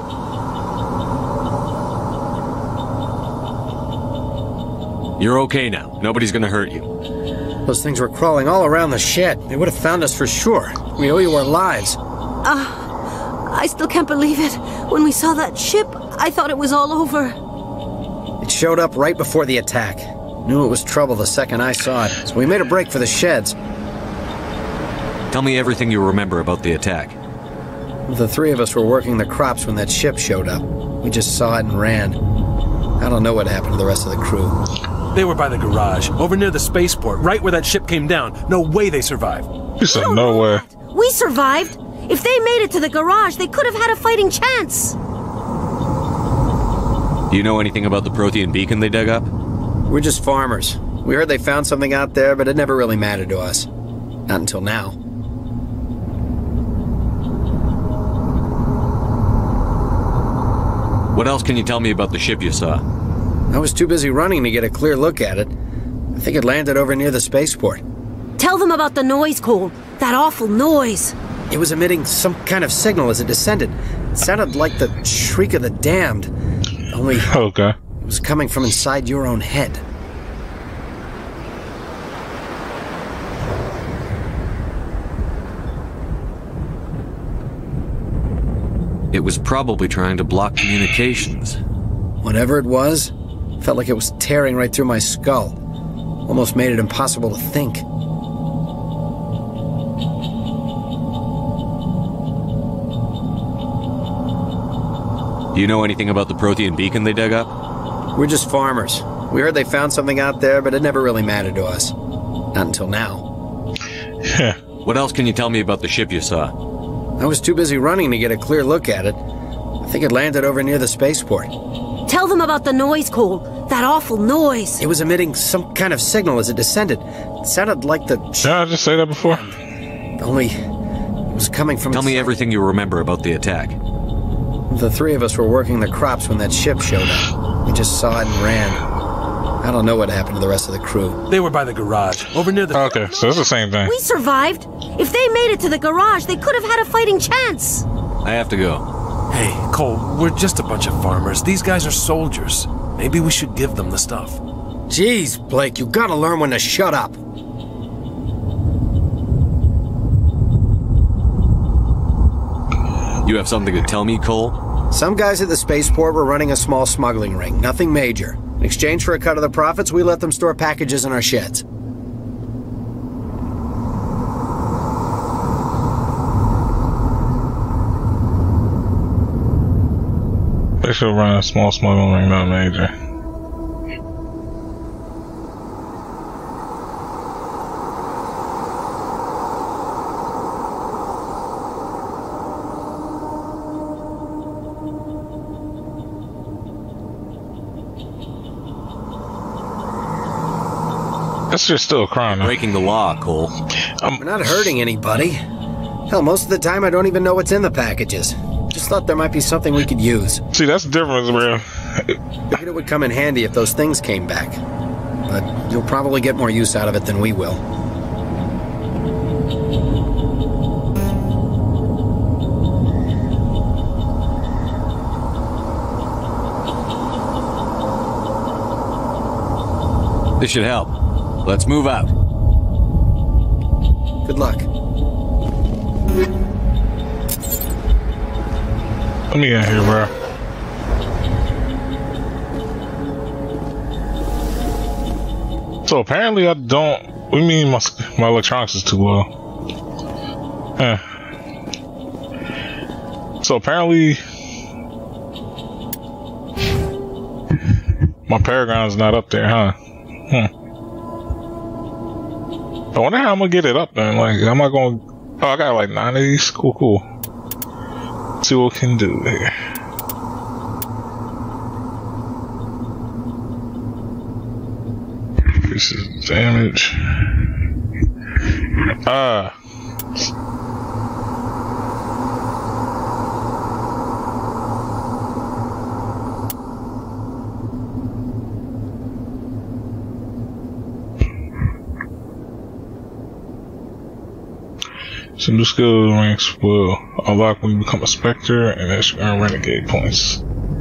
Speaker 7: You're okay now. Nobody's gonna hurt you.
Speaker 1: Those things were crawling all around the shed. They would have found us for sure. We owe you our lives.
Speaker 4: Uh, I still can't believe it. When we saw that ship, I thought it was all over.
Speaker 1: It showed up right before the attack. Knew it was trouble the second I saw it, so we made a break for the sheds.
Speaker 7: Tell me everything you remember about the attack.
Speaker 1: The three of us were working the crops when that ship showed up. We just saw it and ran. I don't know what happened to the rest of the crew.
Speaker 23: They were by the garage, over near the spaceport, right where that ship came down. No way they survived.
Speaker 5: You said no way.
Speaker 4: We survived. If they made it to the garage, they could have had a fighting chance.
Speaker 7: Do you know anything about the Prothean beacon they dug up?
Speaker 1: We're just farmers. We heard they found something out there, but it never really mattered to us. Not until now.
Speaker 7: What else can you tell me about the ship you saw?
Speaker 1: I was too busy running to get a clear look at it. I think it landed over near the spaceport.
Speaker 4: Tell them about the noise, Cole. That awful noise.
Speaker 1: It was emitting some kind of signal as it descended. It sounded like the shriek of the damned. Only...
Speaker 5: Okay.
Speaker 1: It was coming from inside your own head.
Speaker 7: It was probably trying to block communications.
Speaker 1: Whatever it was, felt like it was tearing right through my skull. Almost made it impossible to think.
Speaker 7: Do you know anything about the Prothean beacon they dug up?
Speaker 1: We're just farmers. We heard they found something out there, but it never really mattered to us. Not until now.
Speaker 7: What else can you tell me about the ship you saw?
Speaker 1: I was too busy running to get a clear look at it. I think it landed over near the spaceport.
Speaker 4: Tell them about the noise, Cole. That awful noise.
Speaker 1: It was emitting some kind of signal as it descended. It sounded like the...
Speaker 5: Did I just say that before?
Speaker 1: Only... it was coming from...
Speaker 7: Tell me everything you remember about the attack.
Speaker 1: The three of us were working the crops when that ship showed up. We just saw it and ran. I don't know what happened to the rest of the crew.
Speaker 23: They were by the garage, over near the...
Speaker 5: Okay, so it's the same thing.
Speaker 4: We survived. If they made it to the garage, they could have had a fighting chance.
Speaker 7: I have to go.
Speaker 23: Hey, Cole, we're just a bunch of farmers. These guys are soldiers. Maybe we should give them the stuff.
Speaker 1: Jeez, Blake, you gotta learn when to shut up.
Speaker 7: You have something to tell me, Cole?
Speaker 1: Some guys at the spaceport were running a small smuggling ring, nothing major. In exchange for a cut of the profits, we let them store packages in our sheds.
Speaker 5: They should run a small smuggling ring, not major. That's just still a crime.
Speaker 7: Breaking the law, Cole.
Speaker 1: Um, We're not hurting anybody. Hell, most of the time I don't even know what's in the packages. Just thought there might be something we could use.
Speaker 5: See, that's the difference, bro.
Speaker 1: Figured it would come in handy if those things came back. But you'll probably get more use out of it than we will.
Speaker 7: This should help. Let's move out.
Speaker 1: Good luck.
Speaker 5: Let me in here, bro. So apparently I don't. What do you mean my my electronics is too low? Eh. So apparently my Paragon's not up there, huh? Hmm. I wonder how I'm gonna get it up then. Like, am I gonna? Oh, I got like nine of these. Cool, cool. Let's see what we can do here. This is damage. Ah. Some new skill ranks will unlock when you become a Spectre, and that's earn Renegade points.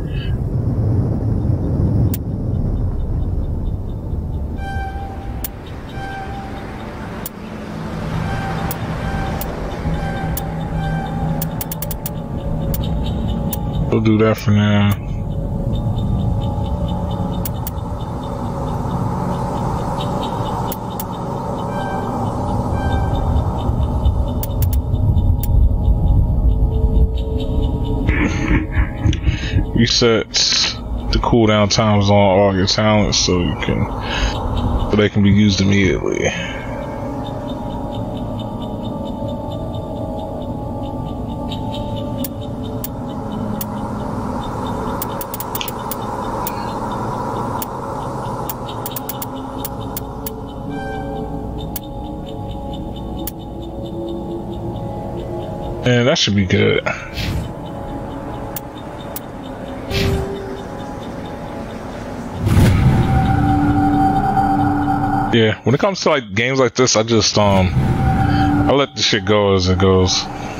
Speaker 5: We'll do that for now. Resets the cooldown times on all your talents so you can so they can be used immediately. And that should be good. Yeah, when it comes to like games like this, I just um I let the shit go as it goes.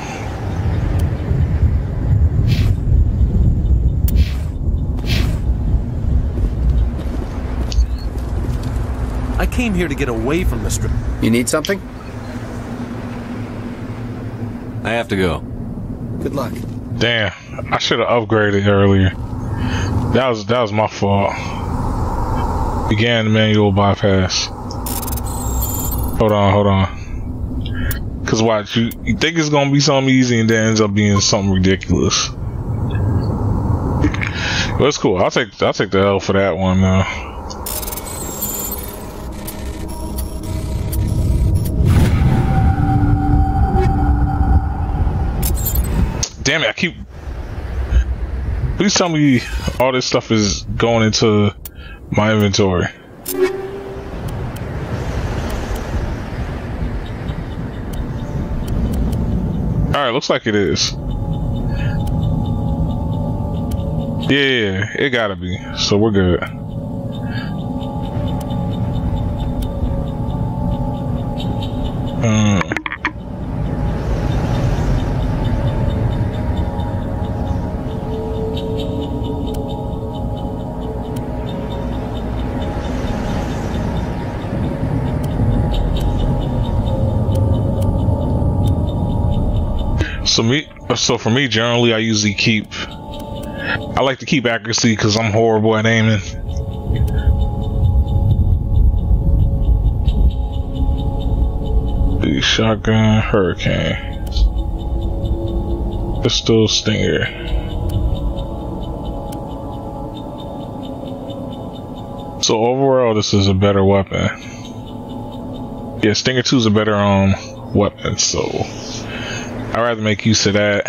Speaker 23: I came here to get away from the strip.
Speaker 1: You need something?
Speaker 7: I have to go.
Speaker 1: Good luck.
Speaker 5: Damn, I should have upgraded earlier. That was that was my fault. Began the manual bypass. Hold on, hold on. Cause watch, you, you think it's gonna be something easy and then ends up being something ridiculous. But it's cool. I'll take I'll take the L for that one though. Damn it, I keep... Please tell me all this stuff is going into my inventory. Alright, looks like it is. Yeah, it gotta be. So we're good. Um... So me, so for me, generally, I usually keep. I like to keep accuracy because I'm horrible at aiming. The shotgun, hurricane, pistol, stinger. So overall, this is a better weapon. Yeah, Stinger two is a better um weapon. So. I'd rather make use of that.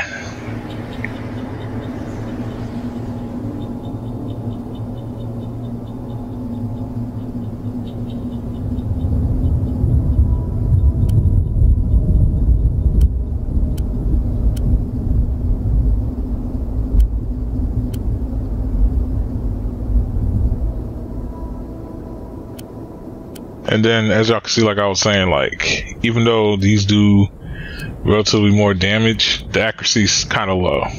Speaker 5: And then, as y'all can see, like I was saying, like, even though these do relatively more damage, the accuracy's kind of low.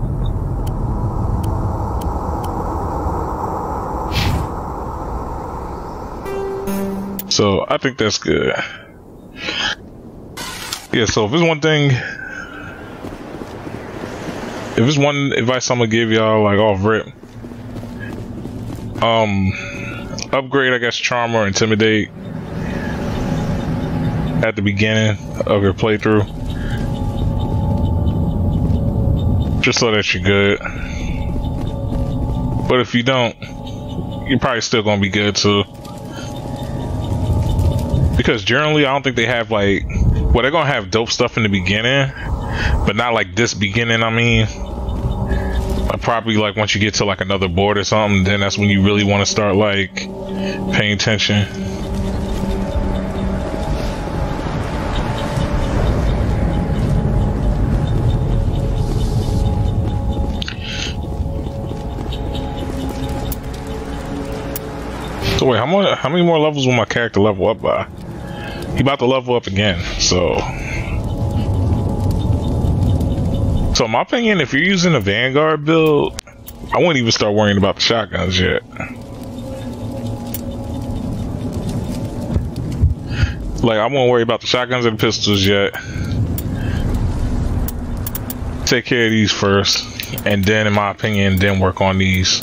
Speaker 5: So I think that's good. Yeah, so if there's one thing if it's one advice I'm gonna give y'all, like off rip, um, upgrade, I guess, Charm or Intimidate at the beginning of your playthrough, just so that you're good. But if you don't, you're probably still gonna be good too. Because generally, I don't think they have like, well, they're gonna have dope stuff in the beginning, but not like this beginning. I mean, like probably like once you get to like another board or something, then that's when you really want to start like paying attention. So wait, how many how many more levels will my character level up by? He about to level up again, so. So in my opinion, if you're using a Vanguard build, I wouldn't even start worrying about the shotguns yet. Like, I won't worry about the shotguns and pistols yet. Take care of these first, and then, in my opinion, then work on these.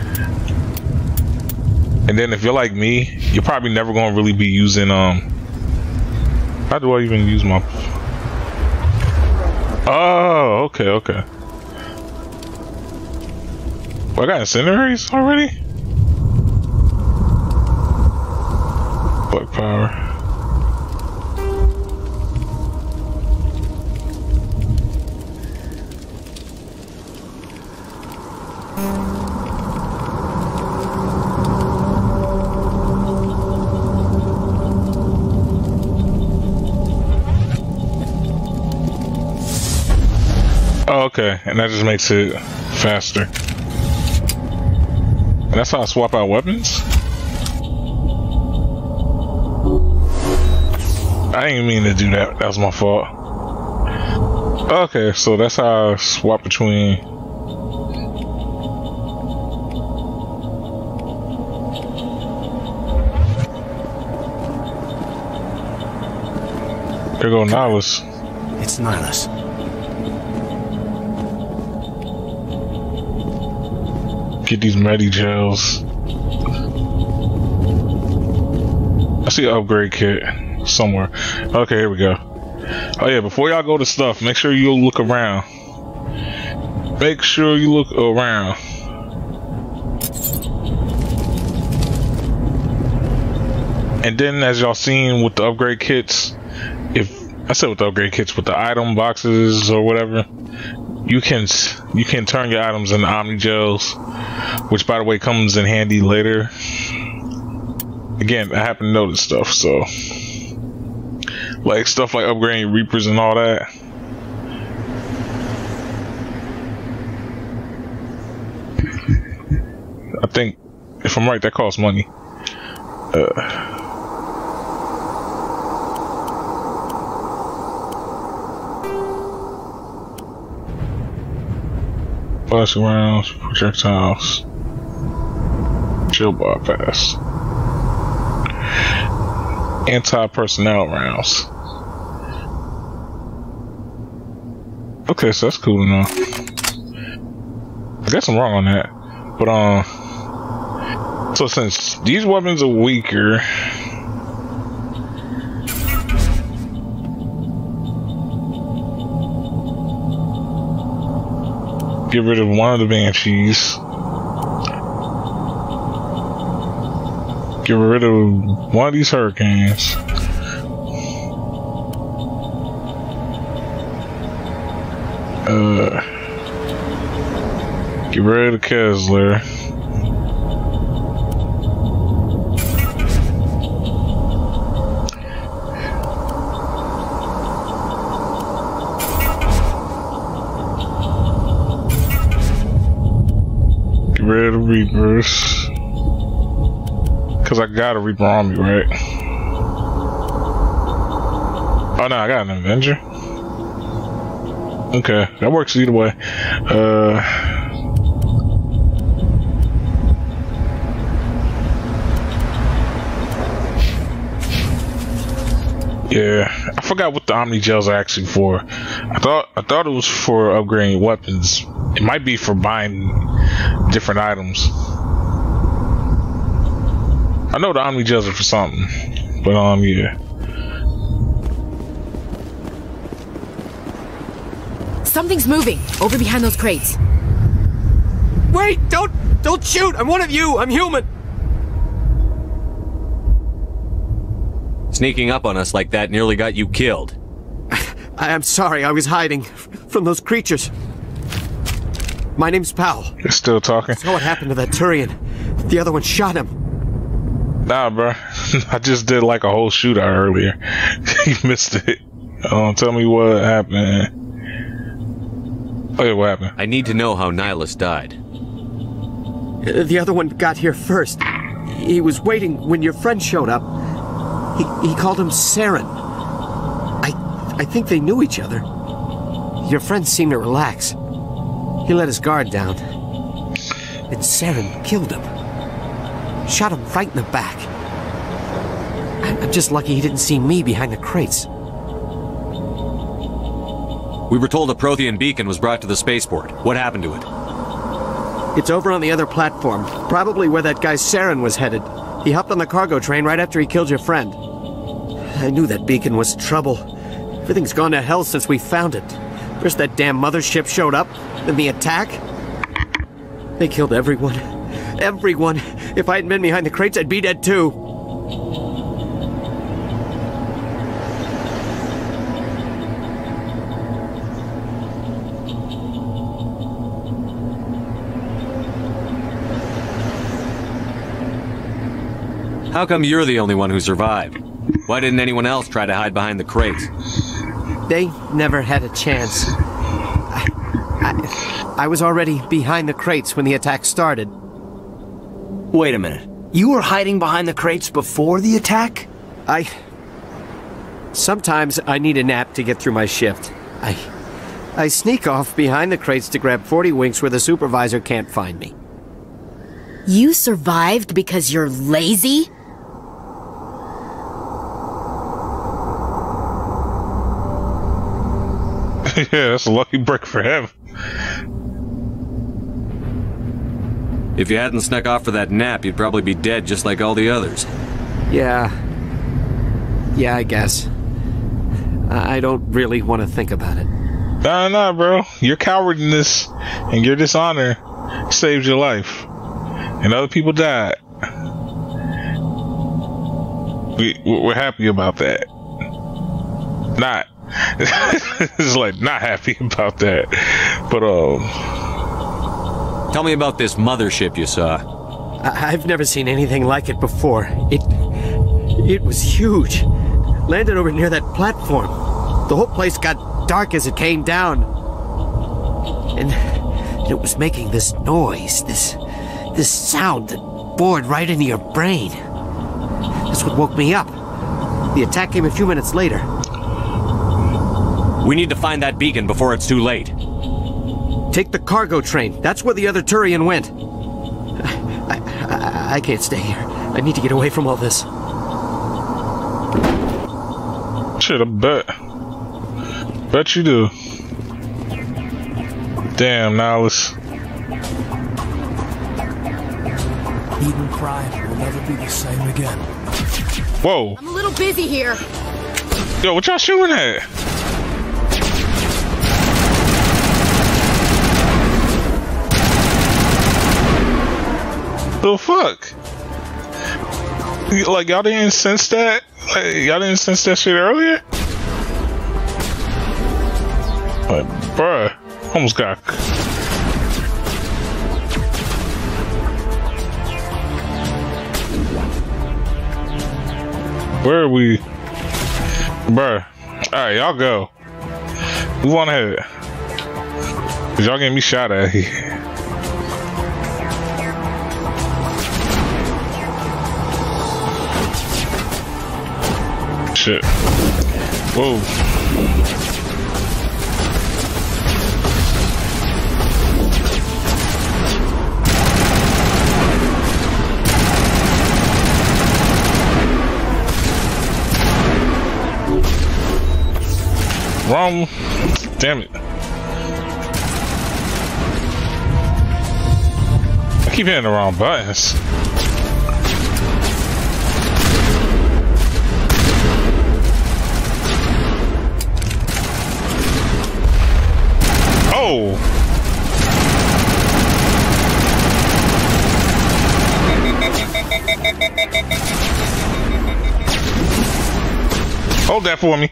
Speaker 5: And then if you're like me, you're probably never going to really be using, um... how do I even use my... Oh, okay, okay. Well, I got incendiaries already? Black power. Oh, okay, and that just makes it faster. And that's how I swap out weapons? I didn't mean to do that, that was my fault. Okay, so that's how I swap between. There go Nihilus.
Speaker 10: It's Nihilus.
Speaker 5: Get these Medi gels. I see an upgrade kit somewhere. Okay, here we go. Oh yeah, before y'all go to stuff, make sure you look around. Make sure you look around. And then, as y'all seen with the upgrade kits, if I said with the upgrade kits, with the item boxes or whatever, you can you can turn your items into Omni gels, which by the way comes in handy later. Again, I happen to know this stuff, so like stuff like upgrading Reapers and all that. I think, if I'm right, that costs money. Uh, Flash rounds, projectiles, shield bypass, anti-personnel rounds. Okay, so that's cool enough. I guess I'm wrong on that, but um, so since these weapons are weaker, get rid of one of the Banshees. Get rid of one of these Hurricanes. Uh, get rid of the Kessler. Rid of Reapers, cause I got a Reaper on me, right? Oh no, I got an Avenger. Okay, that works either way. Uh, Yeah, I forgot what the Omni gels are actually for. I thought I thought it was for upgrading weapons. It might be for buying different items. I know the Omni gels are for something, but um, yeah.
Speaker 19: Something's moving over behind those crates.
Speaker 21: Wait! Don't don't shoot! I'm one of you. I'm human.
Speaker 7: Sneaking up on us like that nearly got you killed.
Speaker 21: I am sorry, I was hiding from those creatures. My name's Powell.
Speaker 5: You're still talking?
Speaker 21: So what happened to that Turian? The other one shot him.
Speaker 5: Nah, bro. I just did like a whole shootout earlier. You missed it. Um, tell me what happened. Oh yeah, what happened?
Speaker 7: I need to know how Nihilus died.
Speaker 21: The other one got here first. He was waiting when your friend showed up. He, he called him Saren. I, I think they knew each other. Your friend seemed to relax. He let his guard down. And Saren killed him. Shot him right in the back. I'm just lucky he didn't see me behind the crates.
Speaker 7: We were told a Prothean beacon was brought to the spaceport. What happened to it?
Speaker 21: It's over on the other platform. Probably where that guy Saren was headed. He hopped on the cargo train right after he killed your friend. I knew that beacon was trouble. Everything's gone to hell since we found it. First that damn mothership showed up, then the attack. They killed everyone. Everyone. If I hadn't been behind the crates, I'd be dead too.
Speaker 7: How come you're the only one who survived? Why didn't anyone else try to hide behind the crates?
Speaker 21: They never had a chance. I, I, I was already behind the crates when the attack started.
Speaker 10: Wait a minute. You were hiding behind the crates before the attack?
Speaker 21: I... Sometimes I need a nap to get through my shift. I... I sneak off behind the crates to grab forty winks where the supervisor can't find me.
Speaker 19: You survived because you're lazy?
Speaker 5: Yeah, that's a lucky break for him.
Speaker 7: If you hadn't snuck off for that nap, you'd probably be dead just like all the others.
Speaker 21: Yeah. Yeah, I guess. I don't really want to think about it.
Speaker 5: Nah, nah, bro. Your cowardness and your dishonor saved your life. And other people died. We, we're happy about that. Not. It's like not happy about that, but um.
Speaker 7: Tell me about this mothership you saw.
Speaker 21: I I've never seen anything like it before. It, it was huge. Landed over near that platform. The whole place got dark as it came down, and it was making this noise, this, this sound that bored right into your brain. That's what woke me up. The attack came a few minutes later.
Speaker 7: We need to find that beacon before it's too late.
Speaker 21: Take the cargo train. That's where the other Turian went. I, I, I can't stay here. I need to get away from all this.
Speaker 5: Shit, I bet. Bet you do. Damn, Nihilus.
Speaker 23: Eden Prime will never be the same again.
Speaker 5: Whoa.
Speaker 19: I'm a little busy here.
Speaker 5: Yo, what y'all shooting at? The fuck? Like, y'all didn't sense that? Like, y'all didn't sense that shit earlier? Like, bruh, almost got. Where are we? Bruh. Alright, y'all go. Move on ahead. Cause y'all getting me shot at here. Shit. Whoa. Wrong. Damn it. I keep hitting the wrong buttons. Oh! Hold that for me.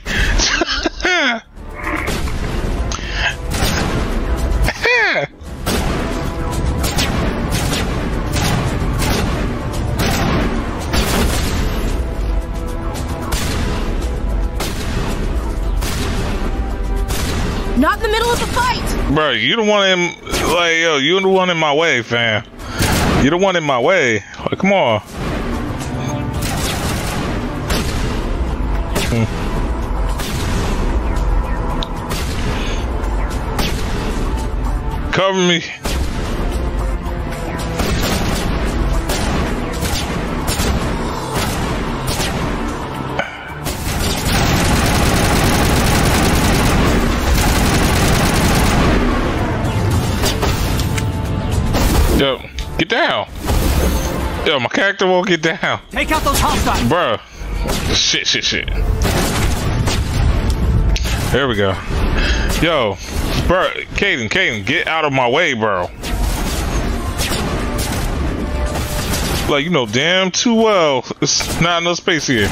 Speaker 19: Not in the middle of the fight!
Speaker 5: Bro, you the one in, like, yo, you the one in my way, fam. You the one in my way. Like, come on. Hmm. Cover me. Yo, get down. Yo, my character won't get down.
Speaker 10: Take out those hostiles.
Speaker 5: Bruh. Shit, shit, shit. There we go. Yo, bro, Caden, Caden, get out of my way, bro. Like, you know damn too well, it's not enough space here.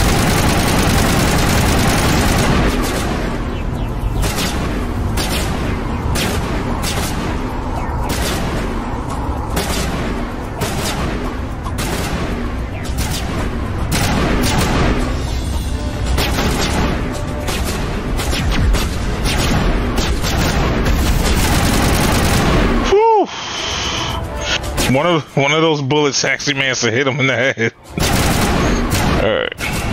Speaker 5: One of one of those bullets actually managed to hit him in the head. All right.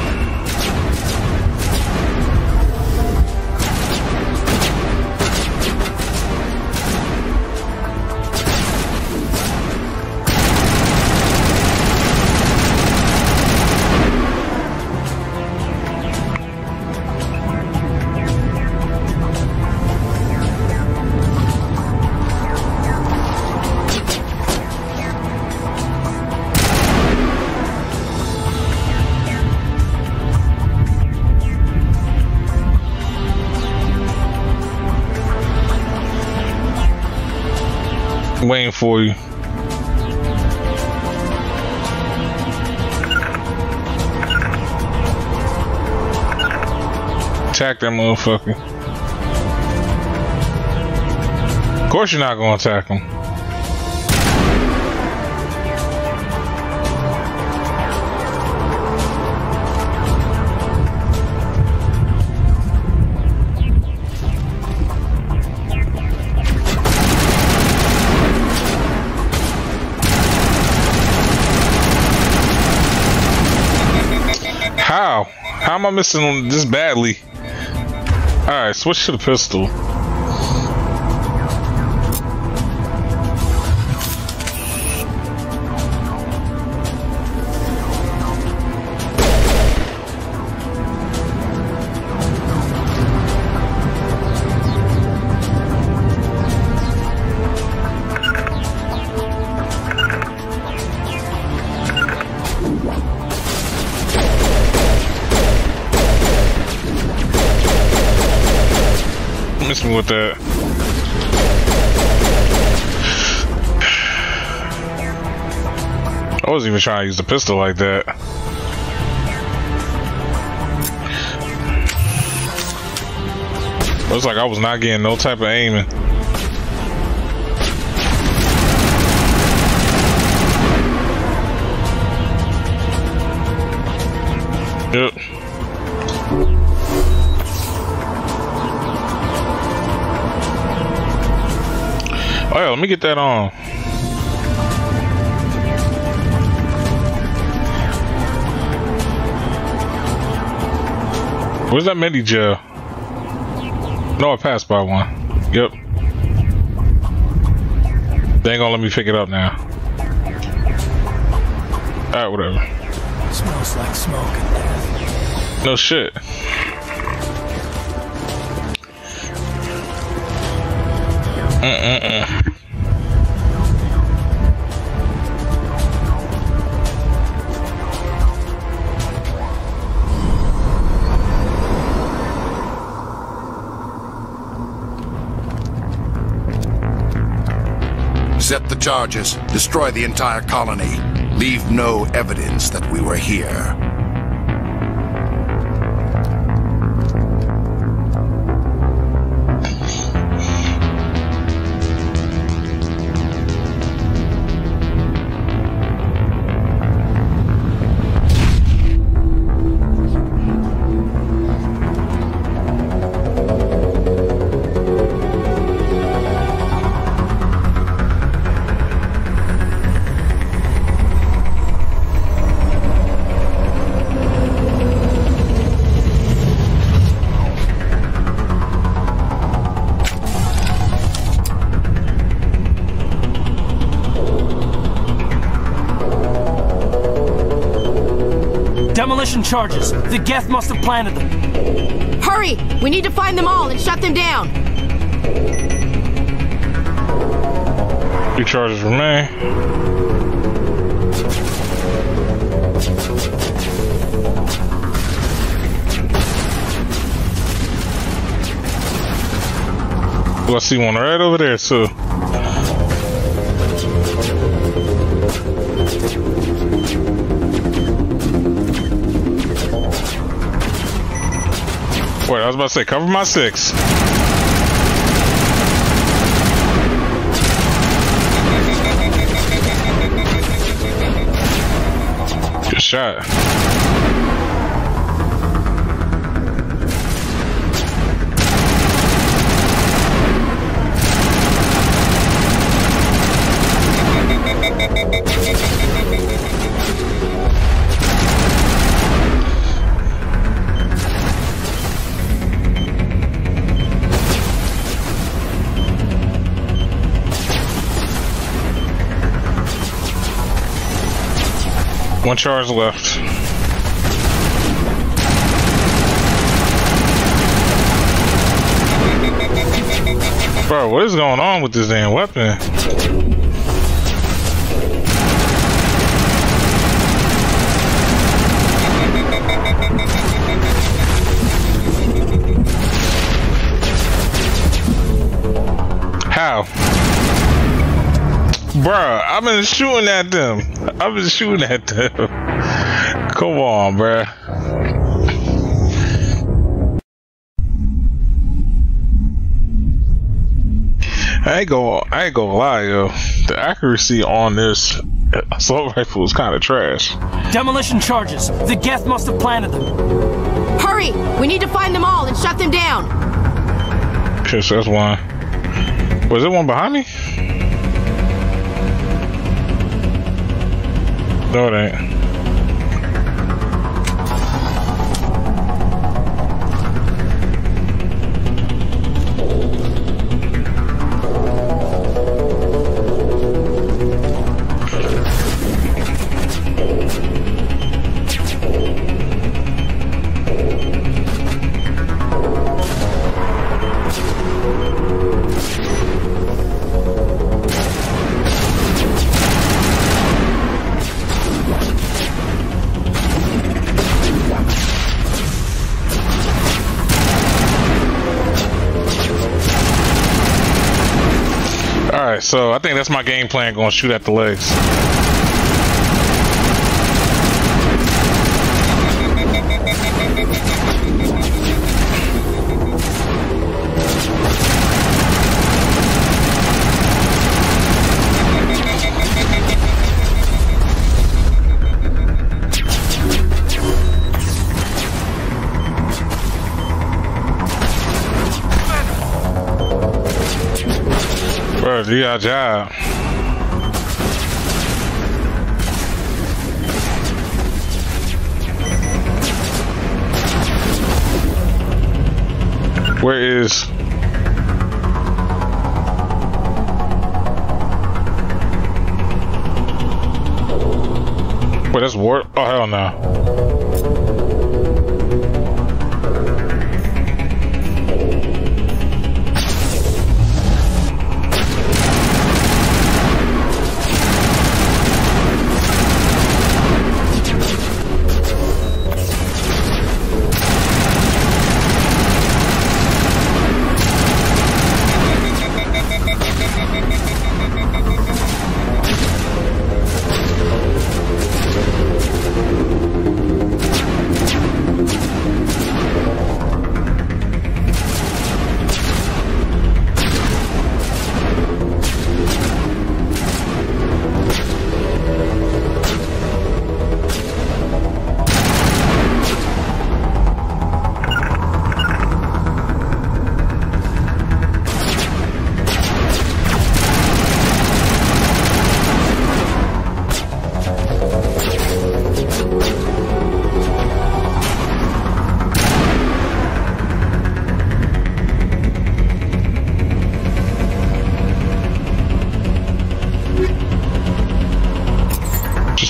Speaker 5: Waiting for you. Attack that motherfucker. Of course you're not gonna attack him. How? How am I missing this badly? Alright, switch to the pistol. Miss me with that. I wasn't even trying to use the pistol like that. Looks like I was not getting no type of aiming. Yep. Oh yeah, let me get that on. Where's that mini gel? No, I passed by one. Yep. They ain't gonna let me pick it up now. Alright, whatever.
Speaker 10: Smells like smoke and death.
Speaker 5: No shit. Mm-mm-mm.
Speaker 22: Set the charges. Destroy the entire colony. Leave no evidence that we were here.
Speaker 10: Demolition charges. The Geth must have planted them.
Speaker 19: Hurry! We need to find them all and shut them down.
Speaker 5: Two charges remain. Oh, I see one right over there too. Wait, I was about to say, cover my six. Good shot. One charge left. Bro, what is going on with this damn weapon? How? Bruh, I've been shooting at them. I've been shooting at them. Come on, bruh. I ain't gonna, I ain't gonna lie, yo. The accuracy on this assault rifle is kind of trash.
Speaker 10: Demolition charges. The Geth must have planted them.
Speaker 19: Hurry! We need to find them all and shut them down.
Speaker 5: Okay, so that's one. Was there one behind me? No, it ain't. Alright, so I think that's my game plan, going to shoot at the legs. Bro, do your job. Where is... Wait, that's war? Oh, hell no.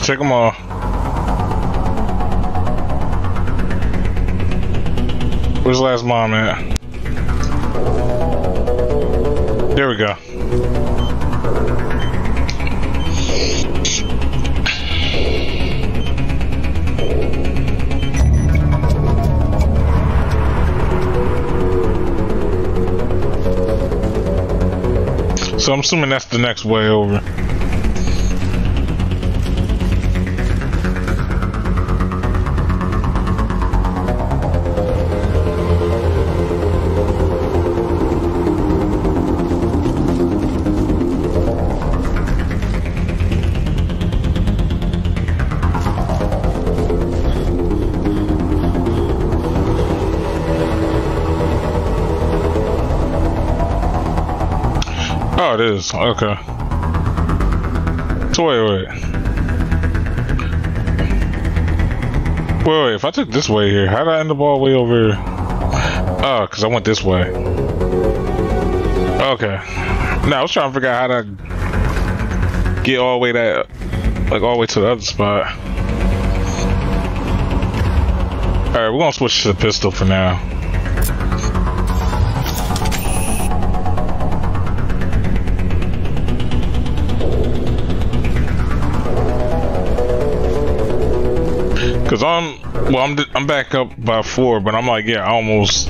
Speaker 5: Check them all. Where's the last mom at? There we go. So I'm assuming that's the next way over. Oh, it is. Okay. So wait, wait. Wait, wait. If I took this way here, how did I end up all the way over here? Oh, because I went this way. Okay. Now I was trying to figure out how to get all the way that, like all the way to the other spot. All right, we're gonna switch to the pistol for now. Cause I'm, well, I'm I'm back up by four, but I'm like, yeah, I almost.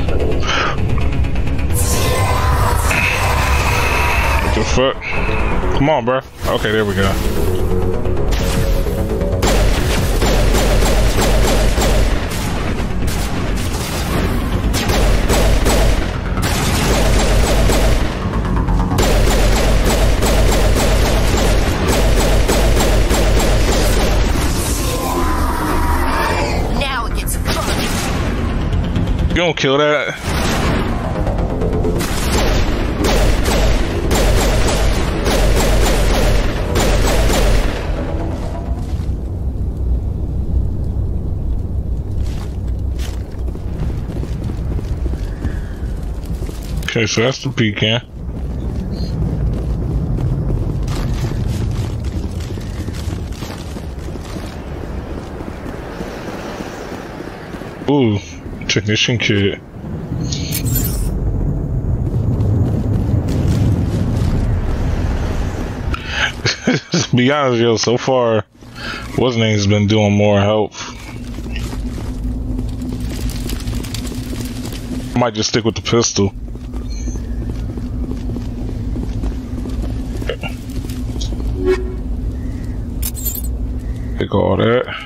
Speaker 5: What the fuck? Come on, bro. Okay, there we go. You don't kill that. Okay, so that's the pecan. Ooh. Technician kit. To be honest, yo, so far, what's name has been doing more help. I might just stick with the pistol. Take all that.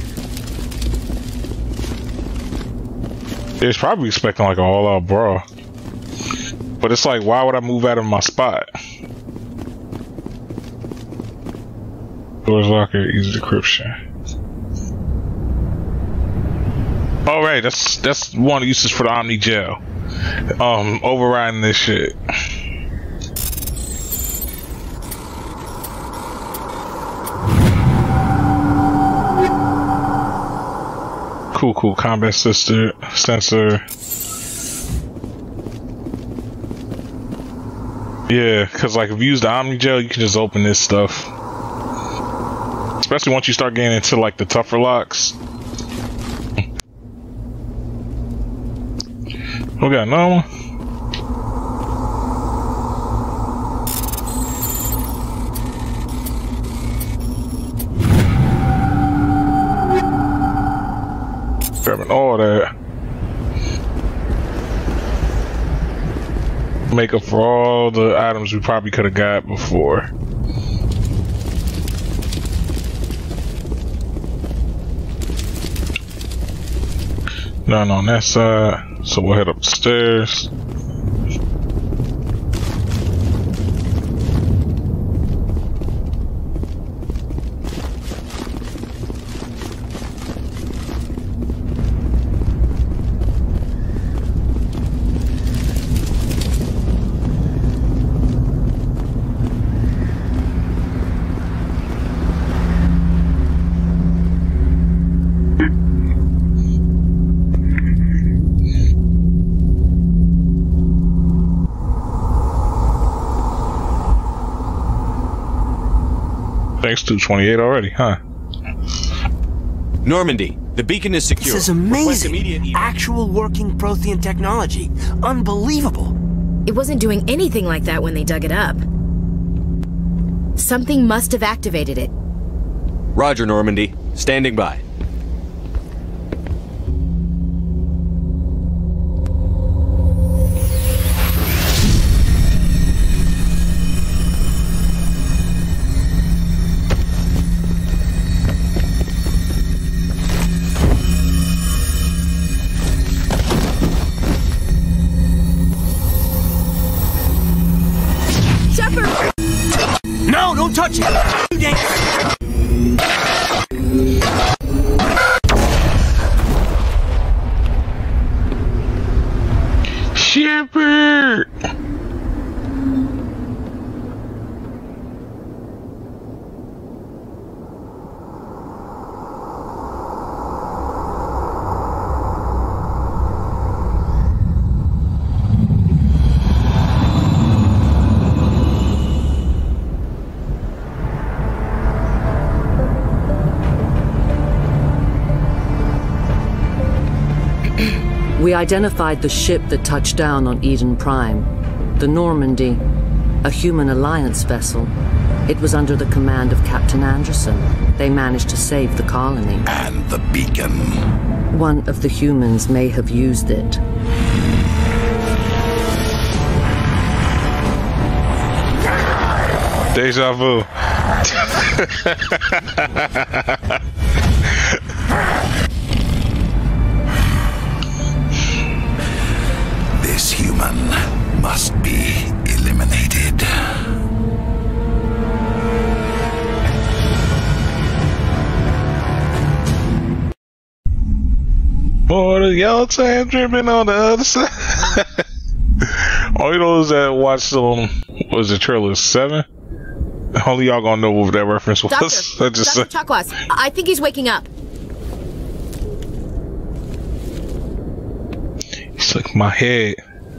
Speaker 5: It's probably expecting like an all-out brawl, but it's like, why would I move out of my spot? Doors locker, easy decryption. All right, that's that's one uses for the Omni Gel. Um, overriding this shit. Cool, cool. Combat sister sensor. Yeah, because like if you use the Omni Gel, you can just open this stuff. Especially once you start getting into like the tougher locks. We got another one. Grabbing all that. Make up for all the items we probably could have got before. None on that side, so we'll head upstairs. Thanks to twenty-eight already, huh?
Speaker 7: Normandy, the beacon is secure.
Speaker 10: This is amazing. Actual working Prothean technology. Unbelievable.
Speaker 19: It wasn't doing anything like that when they dug it up. Something must have activated it.
Speaker 7: Roger, Normandy. Standing by.
Speaker 10: No, don't touch it! Too dangerous.
Speaker 5: Shepard!
Speaker 2: We identified the ship that touched down on Eden Prime, the Normandy, a human alliance vessel. It was under the command of Captain Anderson. They managed to save the colony.
Speaker 22: And the beacon.
Speaker 2: One of the humans may have used it.
Speaker 5: Deja vu.
Speaker 22: This human must be eliminated.
Speaker 5: More the yellow sand dripping on the other side. All those that watched um, what was the trailer seven? Only y'all gonna know what that reference was.
Speaker 19: Doctor,
Speaker 5: I just
Speaker 19: Doctor Chakwas, I think he's waking up.
Speaker 5: It's like my head.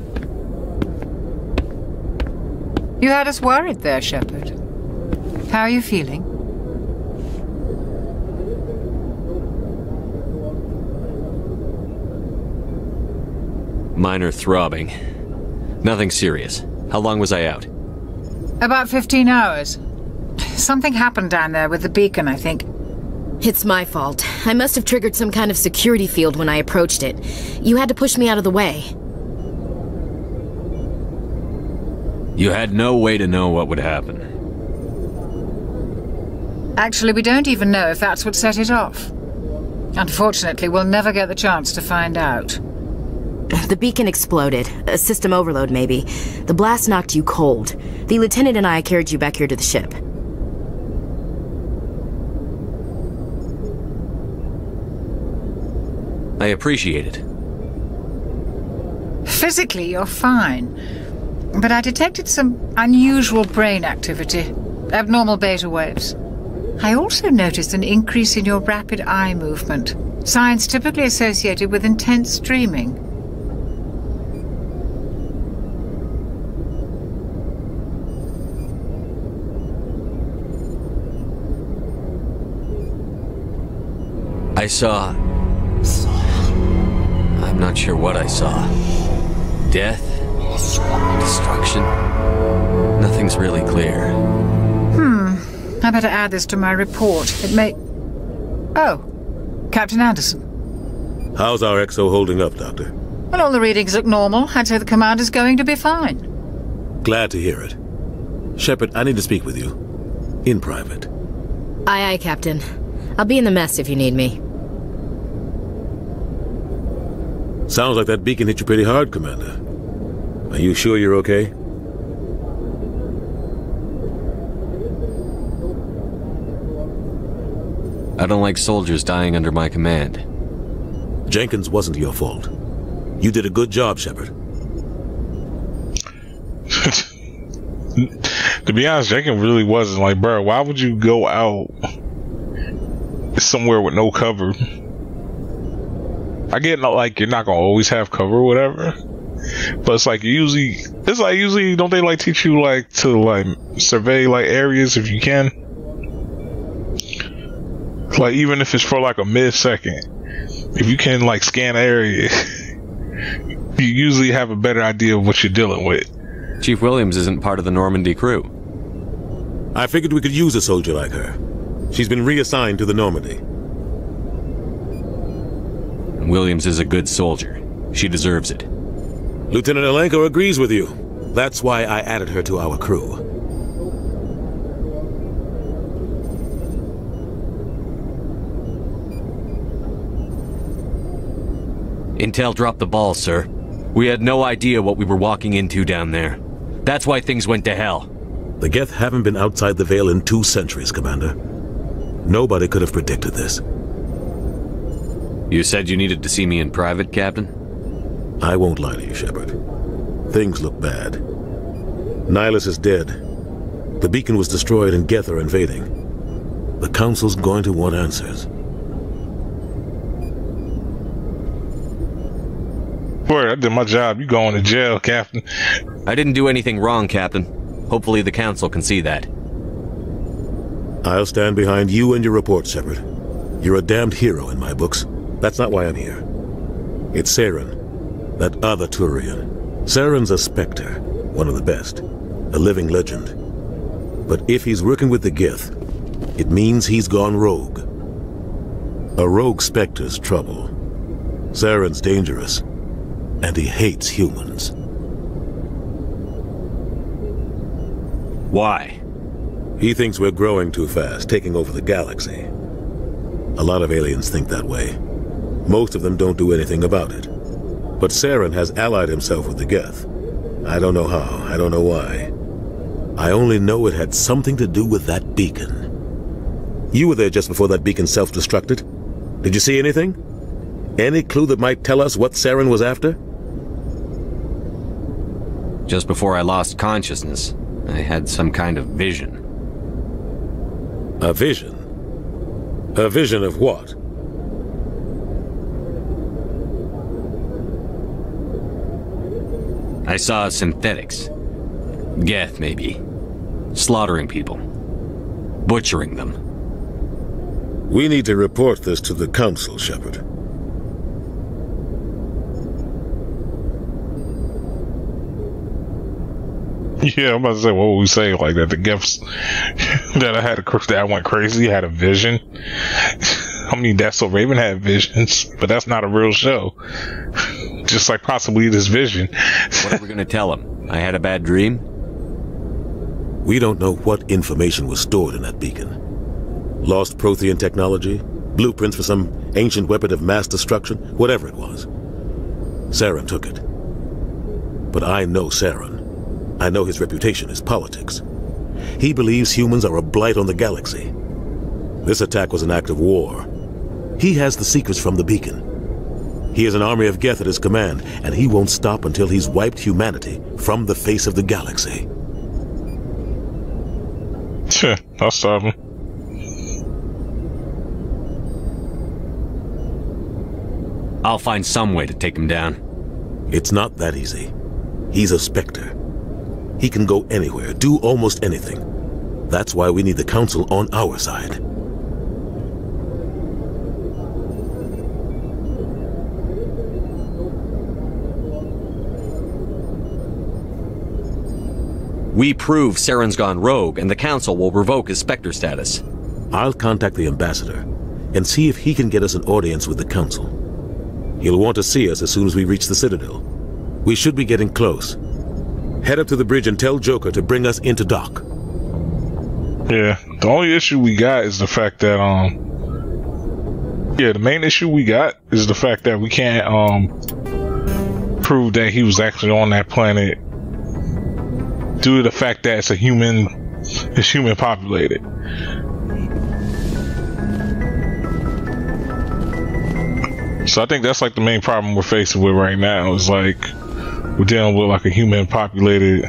Speaker 15: You had us worried there, Shepard. How are you feeling?
Speaker 7: Minor throbbing. Nothing serious. How long was I out?
Speaker 15: About fifteen hours. Something happened down there with the beacon, I think.
Speaker 19: It's my fault. I must have triggered some kind of security field when I approached it. You had to push me out of the way.
Speaker 7: You had no way to know what would happen.
Speaker 15: Actually, we don't even know if that's what set it off. Unfortunately, we'll never get the chance to find out.
Speaker 19: The beacon exploded. A system overload, maybe. The blast knocked you cold. The lieutenant and I carried you back here to the ship.
Speaker 7: I appreciate it.
Speaker 15: Physically, you're fine. But I detected some unusual brain activity. Abnormal beta waves. I also noticed an increase in your rapid eye movement. Signs typically associated with intense dreaming.
Speaker 7: I saw... I'm not sure what I saw. Death? Destruction? Nothing's really clear.
Speaker 15: Hmm. I better add this to my report. It may... Oh. Captain Anderson.
Speaker 3: How's our X O holding up, Doctor?
Speaker 15: Well, all the readings look normal. I'd say the commander's going to be fine.
Speaker 3: Glad to hear it. Shepard, I need to speak with you. In private.
Speaker 19: Aye, aye, Captain. I'll be in the mess if you need me.
Speaker 3: Sounds like that beacon hit you pretty hard, Commander. Are you sure you're okay?
Speaker 7: I don't like soldiers dying under my command.
Speaker 3: Jenkins wasn't your fault. You did a good job, Shepard.
Speaker 5: To be honest, Jenkins really wasn't. Like, bro, why would you go out somewhere with no cover? I get not like you're not gonna always have cover or whatever, but it's like usually it's like usually don't they like teach you like to like survey like areas if you can? Like, even if it's for like a mid-second, if you can like scan the area, you usually have a better idea of what you're dealing with.
Speaker 7: Chief Williams isn't part of the Normandy crew.
Speaker 3: I figured we could use a soldier like her. She's been reassigned to the Normandy.
Speaker 7: Williams is a good soldier. She deserves it.
Speaker 3: Lieutenant Alenko agrees with you. That's why I added her to our crew.
Speaker 7: Intel dropped the ball, sir. We had no idea what we were walking into down there. That's why things went to hell.
Speaker 3: The Geth haven't been outside the Veil in two centuries, Commander. Nobody could have predicted this.
Speaker 7: You said you needed to see me in private, Captain?
Speaker 3: I won't lie to you, Shepard. Things look bad. Nihilus is dead. The beacon was destroyed and Geth are invading. The Council's going to want answers.
Speaker 5: Boy, I did my job. You going to jail, Captain.
Speaker 7: I didn't do anything wrong, Captain. Hopefully the Council can see that.
Speaker 3: I'll stand behind you and your report, Shepard. You're a damned hero in my books. That's not why I'm here. It's Saren, that other Turian. Saren's a Spectre, one of the best, a living legend. But if he's working with the Geth, it means he's gone rogue. A rogue Spectre's trouble. Saren's dangerous, and he hates humans.
Speaker 7: Why?
Speaker 3: He thinks we're growing too fast, taking over the galaxy. A lot of aliens think that way. Most of them don't do anything about it. But Saren has allied himself with the Geth. I don't know how, I don't know why. I only know it had something to do with that beacon. You were there just before that beacon self-destructed. Did you see anything? Any clue that might tell us what Saren was after?
Speaker 7: Just before I lost consciousness, I had some kind of vision.
Speaker 3: A vision? A vision of what?
Speaker 7: I saw synthetics. Geth, maybe. Slaughtering people. Butchering them.
Speaker 3: We need to report this to the Council, Shepard.
Speaker 5: Yeah, I'm about to say, what would we say like that? The Geths that I had a that I went crazy, had a vision. I mean, that's so Raven had visions, but that's not a real show. Just like possibly this vision.
Speaker 7: What are we gonna tell him? I had a bad dream?
Speaker 3: We don't know what information was stored in that beacon. Lost Prothean technology, blueprints for some ancient weapon of mass destruction, whatever it was. Saren took it. But I know Saren. I know his reputation is politics. He believes humans are a blight on the galaxy. This attack was an act of war. He has the secrets from the beacon. He has an army of Geth at his command, and he won't stop until he's wiped humanity from the face of the galaxy.
Speaker 5: I'll stop him.
Speaker 7: I'll find some way to take him down.
Speaker 3: It's not that easy. He's a Spectre. He can go anywhere, do almost anything. That's why we need the Council on our side.
Speaker 7: We prove Saren's gone rogue, and the Council will revoke his Spectre status.
Speaker 3: I'll contact the Ambassador and see if he can get us an audience with the Council. He'll want to see us as soon as we reach the Citadel. We should be getting close. Head up to the bridge and tell Joker to bring us into dock.
Speaker 5: Yeah, the only issue we got is the fact that, um... Yeah, the main issue we got is the fact that we can't, um... prove that he was actually on that planet due to the fact that it's a human... it's human populated. So I think that's like the main problem we're facing with right now is like we're dealing with like a human populated.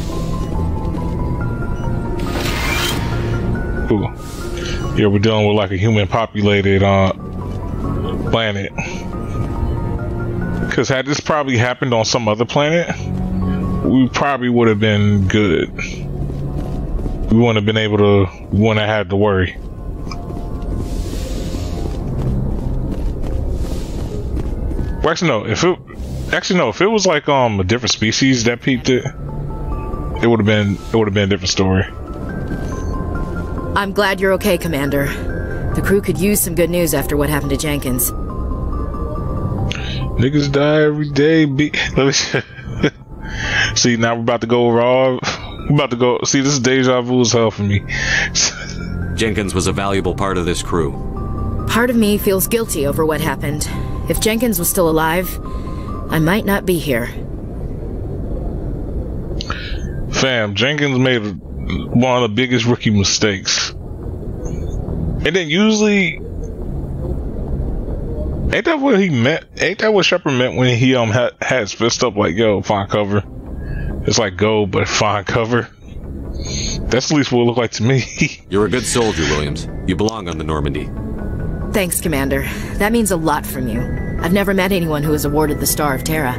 Speaker 5: Ooh. Yeah, we're dealing with like a human populated uh, planet. Because had this probably happened on some other planet, we probably would have been good. We wouldn't have been able to. We wouldn't have had to worry. Well, actually, no. If it actually no, if it was like um a different species that peeped it, it would have been it would have been a different story.
Speaker 19: I'm glad you're okay, Commander. The crew could use some good news after what happened to Jenkins.
Speaker 5: Niggas die every day. Be Let me see. Now we're about to go raw. We're about to go. See, this is deja vu as hell for me.
Speaker 7: Jenkins was a valuable part of this crew.
Speaker 19: Part of me feels guilty over what happened. If Jenkins was still alive, I might not be here.
Speaker 5: Fam, Jenkins made one of the biggest rookie mistakes. And then usually, ain't that what he meant? Ain't that what Shepard meant when he um had, had his fist up like, yo, find cover? It's like go, but find cover. That's at least what it looked like to me.
Speaker 7: You're a good soldier, Williams. You belong on the Normandy.
Speaker 19: Thanks, Commander. That means a lot from you. I've never met anyone who was awarded the Star of Terra.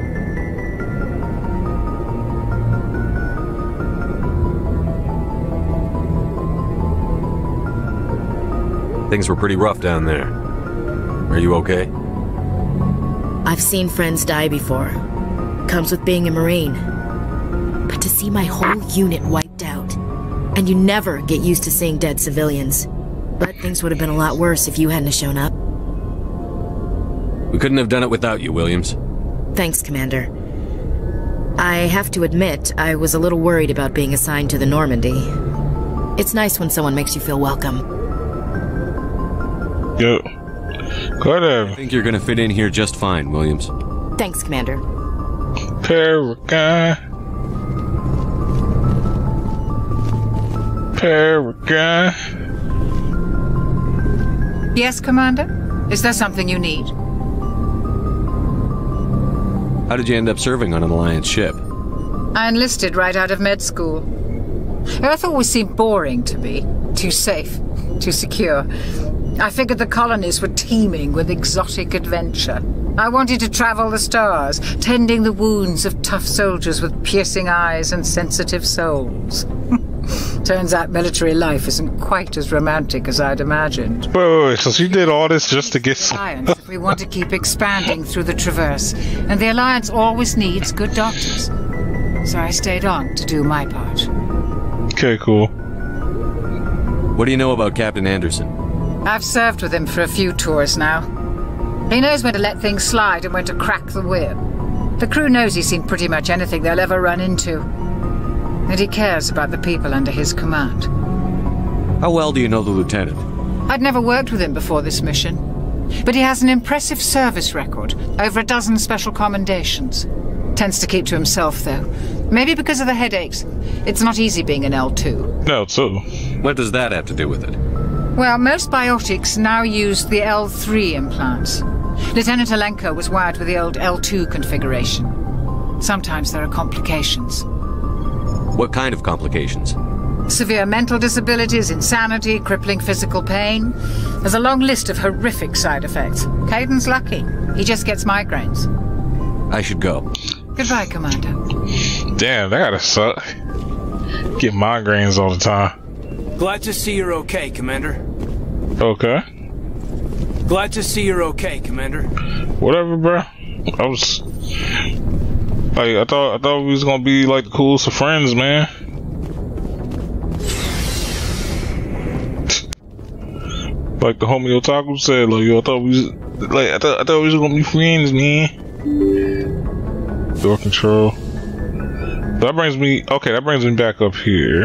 Speaker 7: Things were pretty rough down there. Are you okay?
Speaker 19: I've seen friends die before. Comes with being a Marine. But to see my whole unit wiped out, and you never get used to seeing dead civilians. But things would have been a lot worse if you hadn't shown up.
Speaker 7: We couldn't have done it without you, Williams.
Speaker 19: Thanks, Commander. I have to admit, I was a little worried about being assigned to the Normandy. It's nice when someone makes you feel welcome.
Speaker 5: Yo. Go ahead.
Speaker 7: I think you're gonna fit in here just fine, Williams.
Speaker 19: Thanks, Commander.
Speaker 5: Paragon. Paragon.
Speaker 15: Yes, Commander? Is there something you need?
Speaker 7: How did you end up serving on an Alliance ship?
Speaker 15: I enlisted right out of med school. Earth always seemed boring to me. Too safe, too secure. I figured the colonies were teeming with exotic adventure. I wanted to travel the stars, tending the wounds of tough soldiers with piercing eyes and sensitive souls. Turns out military life isn't quite as romantic as I'd imagined.
Speaker 5: Wait, wait, wait. So she did all this just to get some...
Speaker 15: Alliance, if we want to keep expanding through the Traverse, and the Alliance always needs good doctors. So I stayed on to do my part.
Speaker 5: Okay, cool.
Speaker 7: What do you know about Captain Anderson?
Speaker 15: I've served with him for a few tours now. He knows when to let things slide and when to crack the whip. The crew knows he's seen pretty much anything they'll ever run into. And he cares about the people under his command.
Speaker 7: How well do you know the lieutenant?
Speaker 15: I'd never worked with him before this mission. But he has an impressive service record, over a dozen special commendations. Tends to keep to himself, though. Maybe because of the headaches. It's not easy being an L two.
Speaker 5: No, too.
Speaker 7: What does that have to do with it?
Speaker 15: Well, most biotics now use the L three implants. Lieutenant Alenko was wired with the old L two configuration. Sometimes there are complications.
Speaker 7: What kind of complications?
Speaker 15: Severe mental disabilities, insanity, crippling physical pain. There's a long list of horrific side effects. Caden's lucky. He just gets migraines.
Speaker 7: I should go.
Speaker 15: Goodbye, Commander.
Speaker 5: Damn, that gotta suck. Get migraines all the time.
Speaker 10: Glad to see you're okay, Commander.
Speaker 5: Okay.
Speaker 10: Glad to see you're okay, Commander.
Speaker 5: Whatever, bro. I was... Like, I thought I thought we was gonna be like the coolest of friends, man. Like the homie Otaku said, like, yo, I thought we was, like, I thought I thought we was gonna be friends, man. Door control. That brings me, okay, that brings me back up here.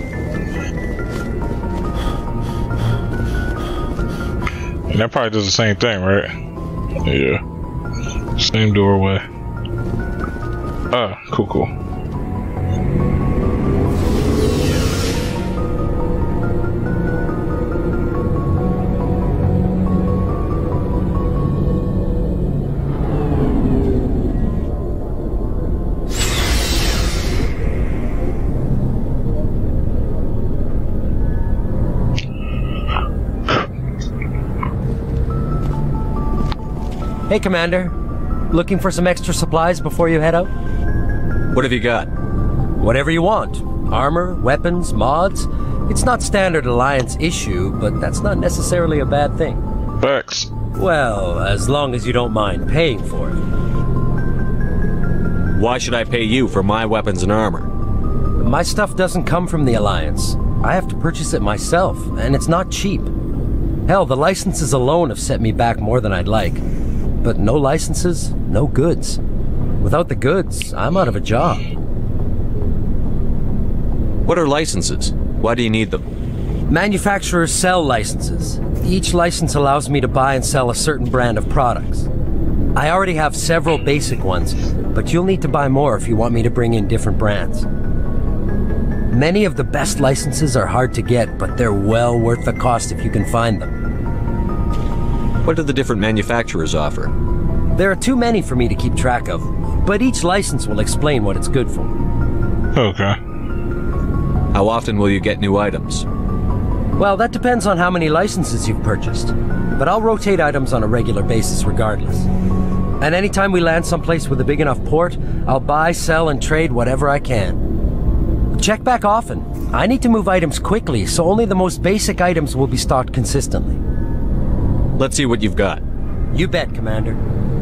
Speaker 5: And that probably does the same thing, right? Yeah. Same doorway. Ah, cool, cool.
Speaker 21: Hey, Commander. Looking for some extra supplies before you head out?
Speaker 7: What have you got?
Speaker 21: Whatever you want. Armor, weapons, mods. It's not standard Alliance issue, but that's not necessarily a bad thing.
Speaker 5: Facts.
Speaker 21: Well, as long as you don't mind paying for it.
Speaker 7: Why should I pay you for my weapons and armor?
Speaker 21: My stuff doesn't come from the Alliance. I have to purchase it myself, and it's not cheap. Hell, the licenses alone have set me back more than I'd like. But no licenses, no goods. Without the goods, I'm out of a job.
Speaker 7: What are licenses? Why do you need them?
Speaker 21: Manufacturers sell licenses. Each license allows me to buy and sell a certain brand of products. I already have several basic ones, but you'll need to buy more if you want me to bring in different brands. Many of the best licenses are hard to get, but they're well worth the cost if you can find them.
Speaker 7: What do the different manufacturers offer?
Speaker 21: There are too many for me to keep track of, but each license will explain what it's good for.
Speaker 5: Okay.
Speaker 7: How often will you get new items?
Speaker 21: Well, that depends on how many licenses you've purchased, but I'll rotate items on a regular basis regardless. And anytime we land someplace with a big enough port, I'll buy, sell, and trade whatever I can. Check back often. I need to move items quickly, so only the most basic items will be stocked consistently.
Speaker 7: Let's see what you've got.
Speaker 21: You bet, Commander.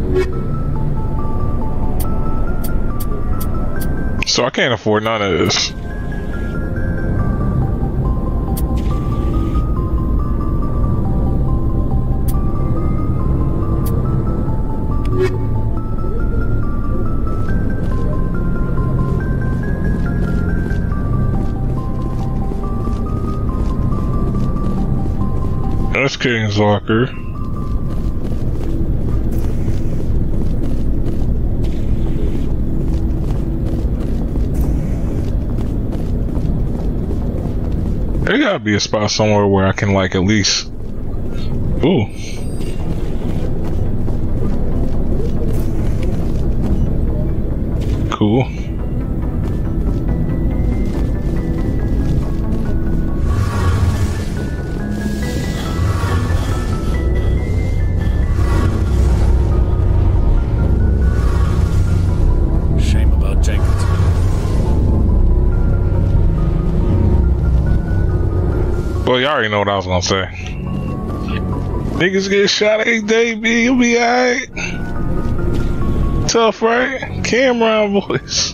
Speaker 5: So I can't afford none of this. That's King's locker. There gotta be a spot somewhere where I can, like, at least. Ooh. Cool. Well, y'all already know what I was gonna say. Niggas get shot every day, B. You'll be alright. Tough, right? Cameron voice.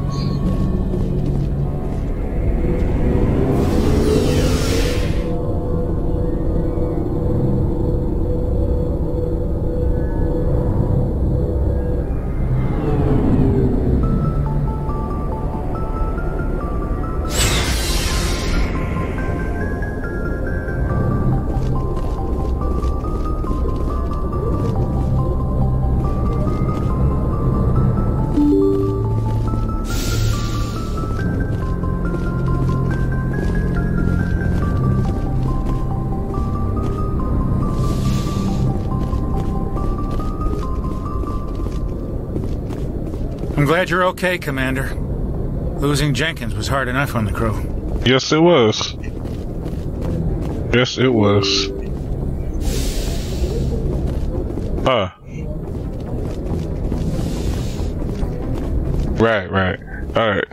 Speaker 12: I'm glad you're okay, Commander. Losing Jenkins was hard enough on the crew.
Speaker 5: Yes, it was. Yes, it was. Huh. Right, right. Alright.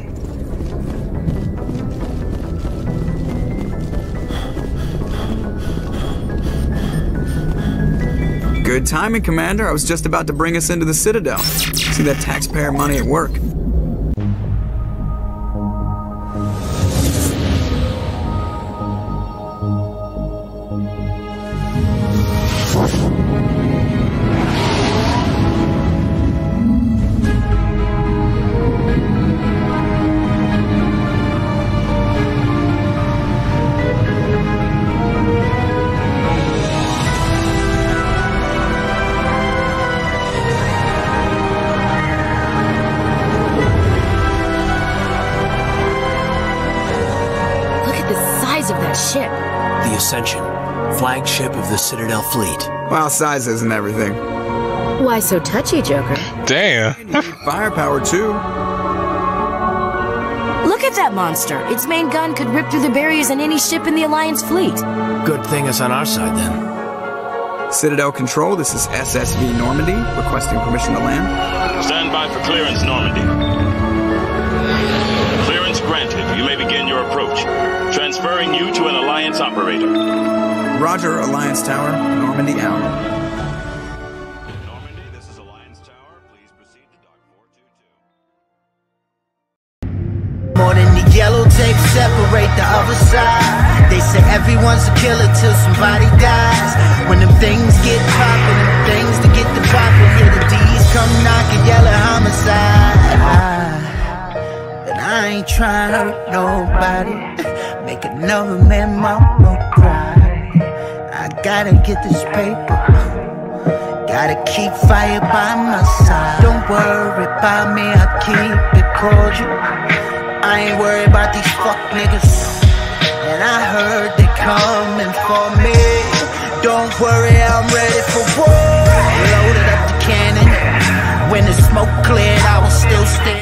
Speaker 8: Good timing, Commander. I was just about to bring us into the Citadel. See that taxpayer money at work.
Speaker 6: Ascension, flagship of the Citadel fleet.
Speaker 8: Well, size isn't everything.
Speaker 19: Why so touchy, Joker?
Speaker 5: Damn.
Speaker 8: You need firepower, too.
Speaker 19: Look at that monster. Its main gun could rip through the barriers in any ship in the Alliance fleet.
Speaker 6: Good thing it's on our side, then.
Speaker 8: Citadel Control, this is S S V Normandy, requesting permission to land.
Speaker 11: Stand by for clearance, Normandy. Clearance granted. You may begin your your approach. Transferring you to an Alliance operator.
Speaker 8: Roger, Alliance Tower. Normandy out.
Speaker 11: Normandy, this is Alliance Tower. Please proceed to dock four two two.
Speaker 13: More than the yellow tape separate the other side. They say everyone's a killer till somebody dies. When them things get poppin', them things to get the poppin', here the D's come knockin', yelling homicide. But I ain't trying to hurt nobody. Make another man mama cry. I gotta get this paper. Gotta keep fire by my side. Don't worry about me, I keep it cordial. I ain't worried about these fuck niggas. And I heard they coming for me. Don't worry, I'm ready for war. Loaded up the cannon. When the smoke cleared, I was still standing.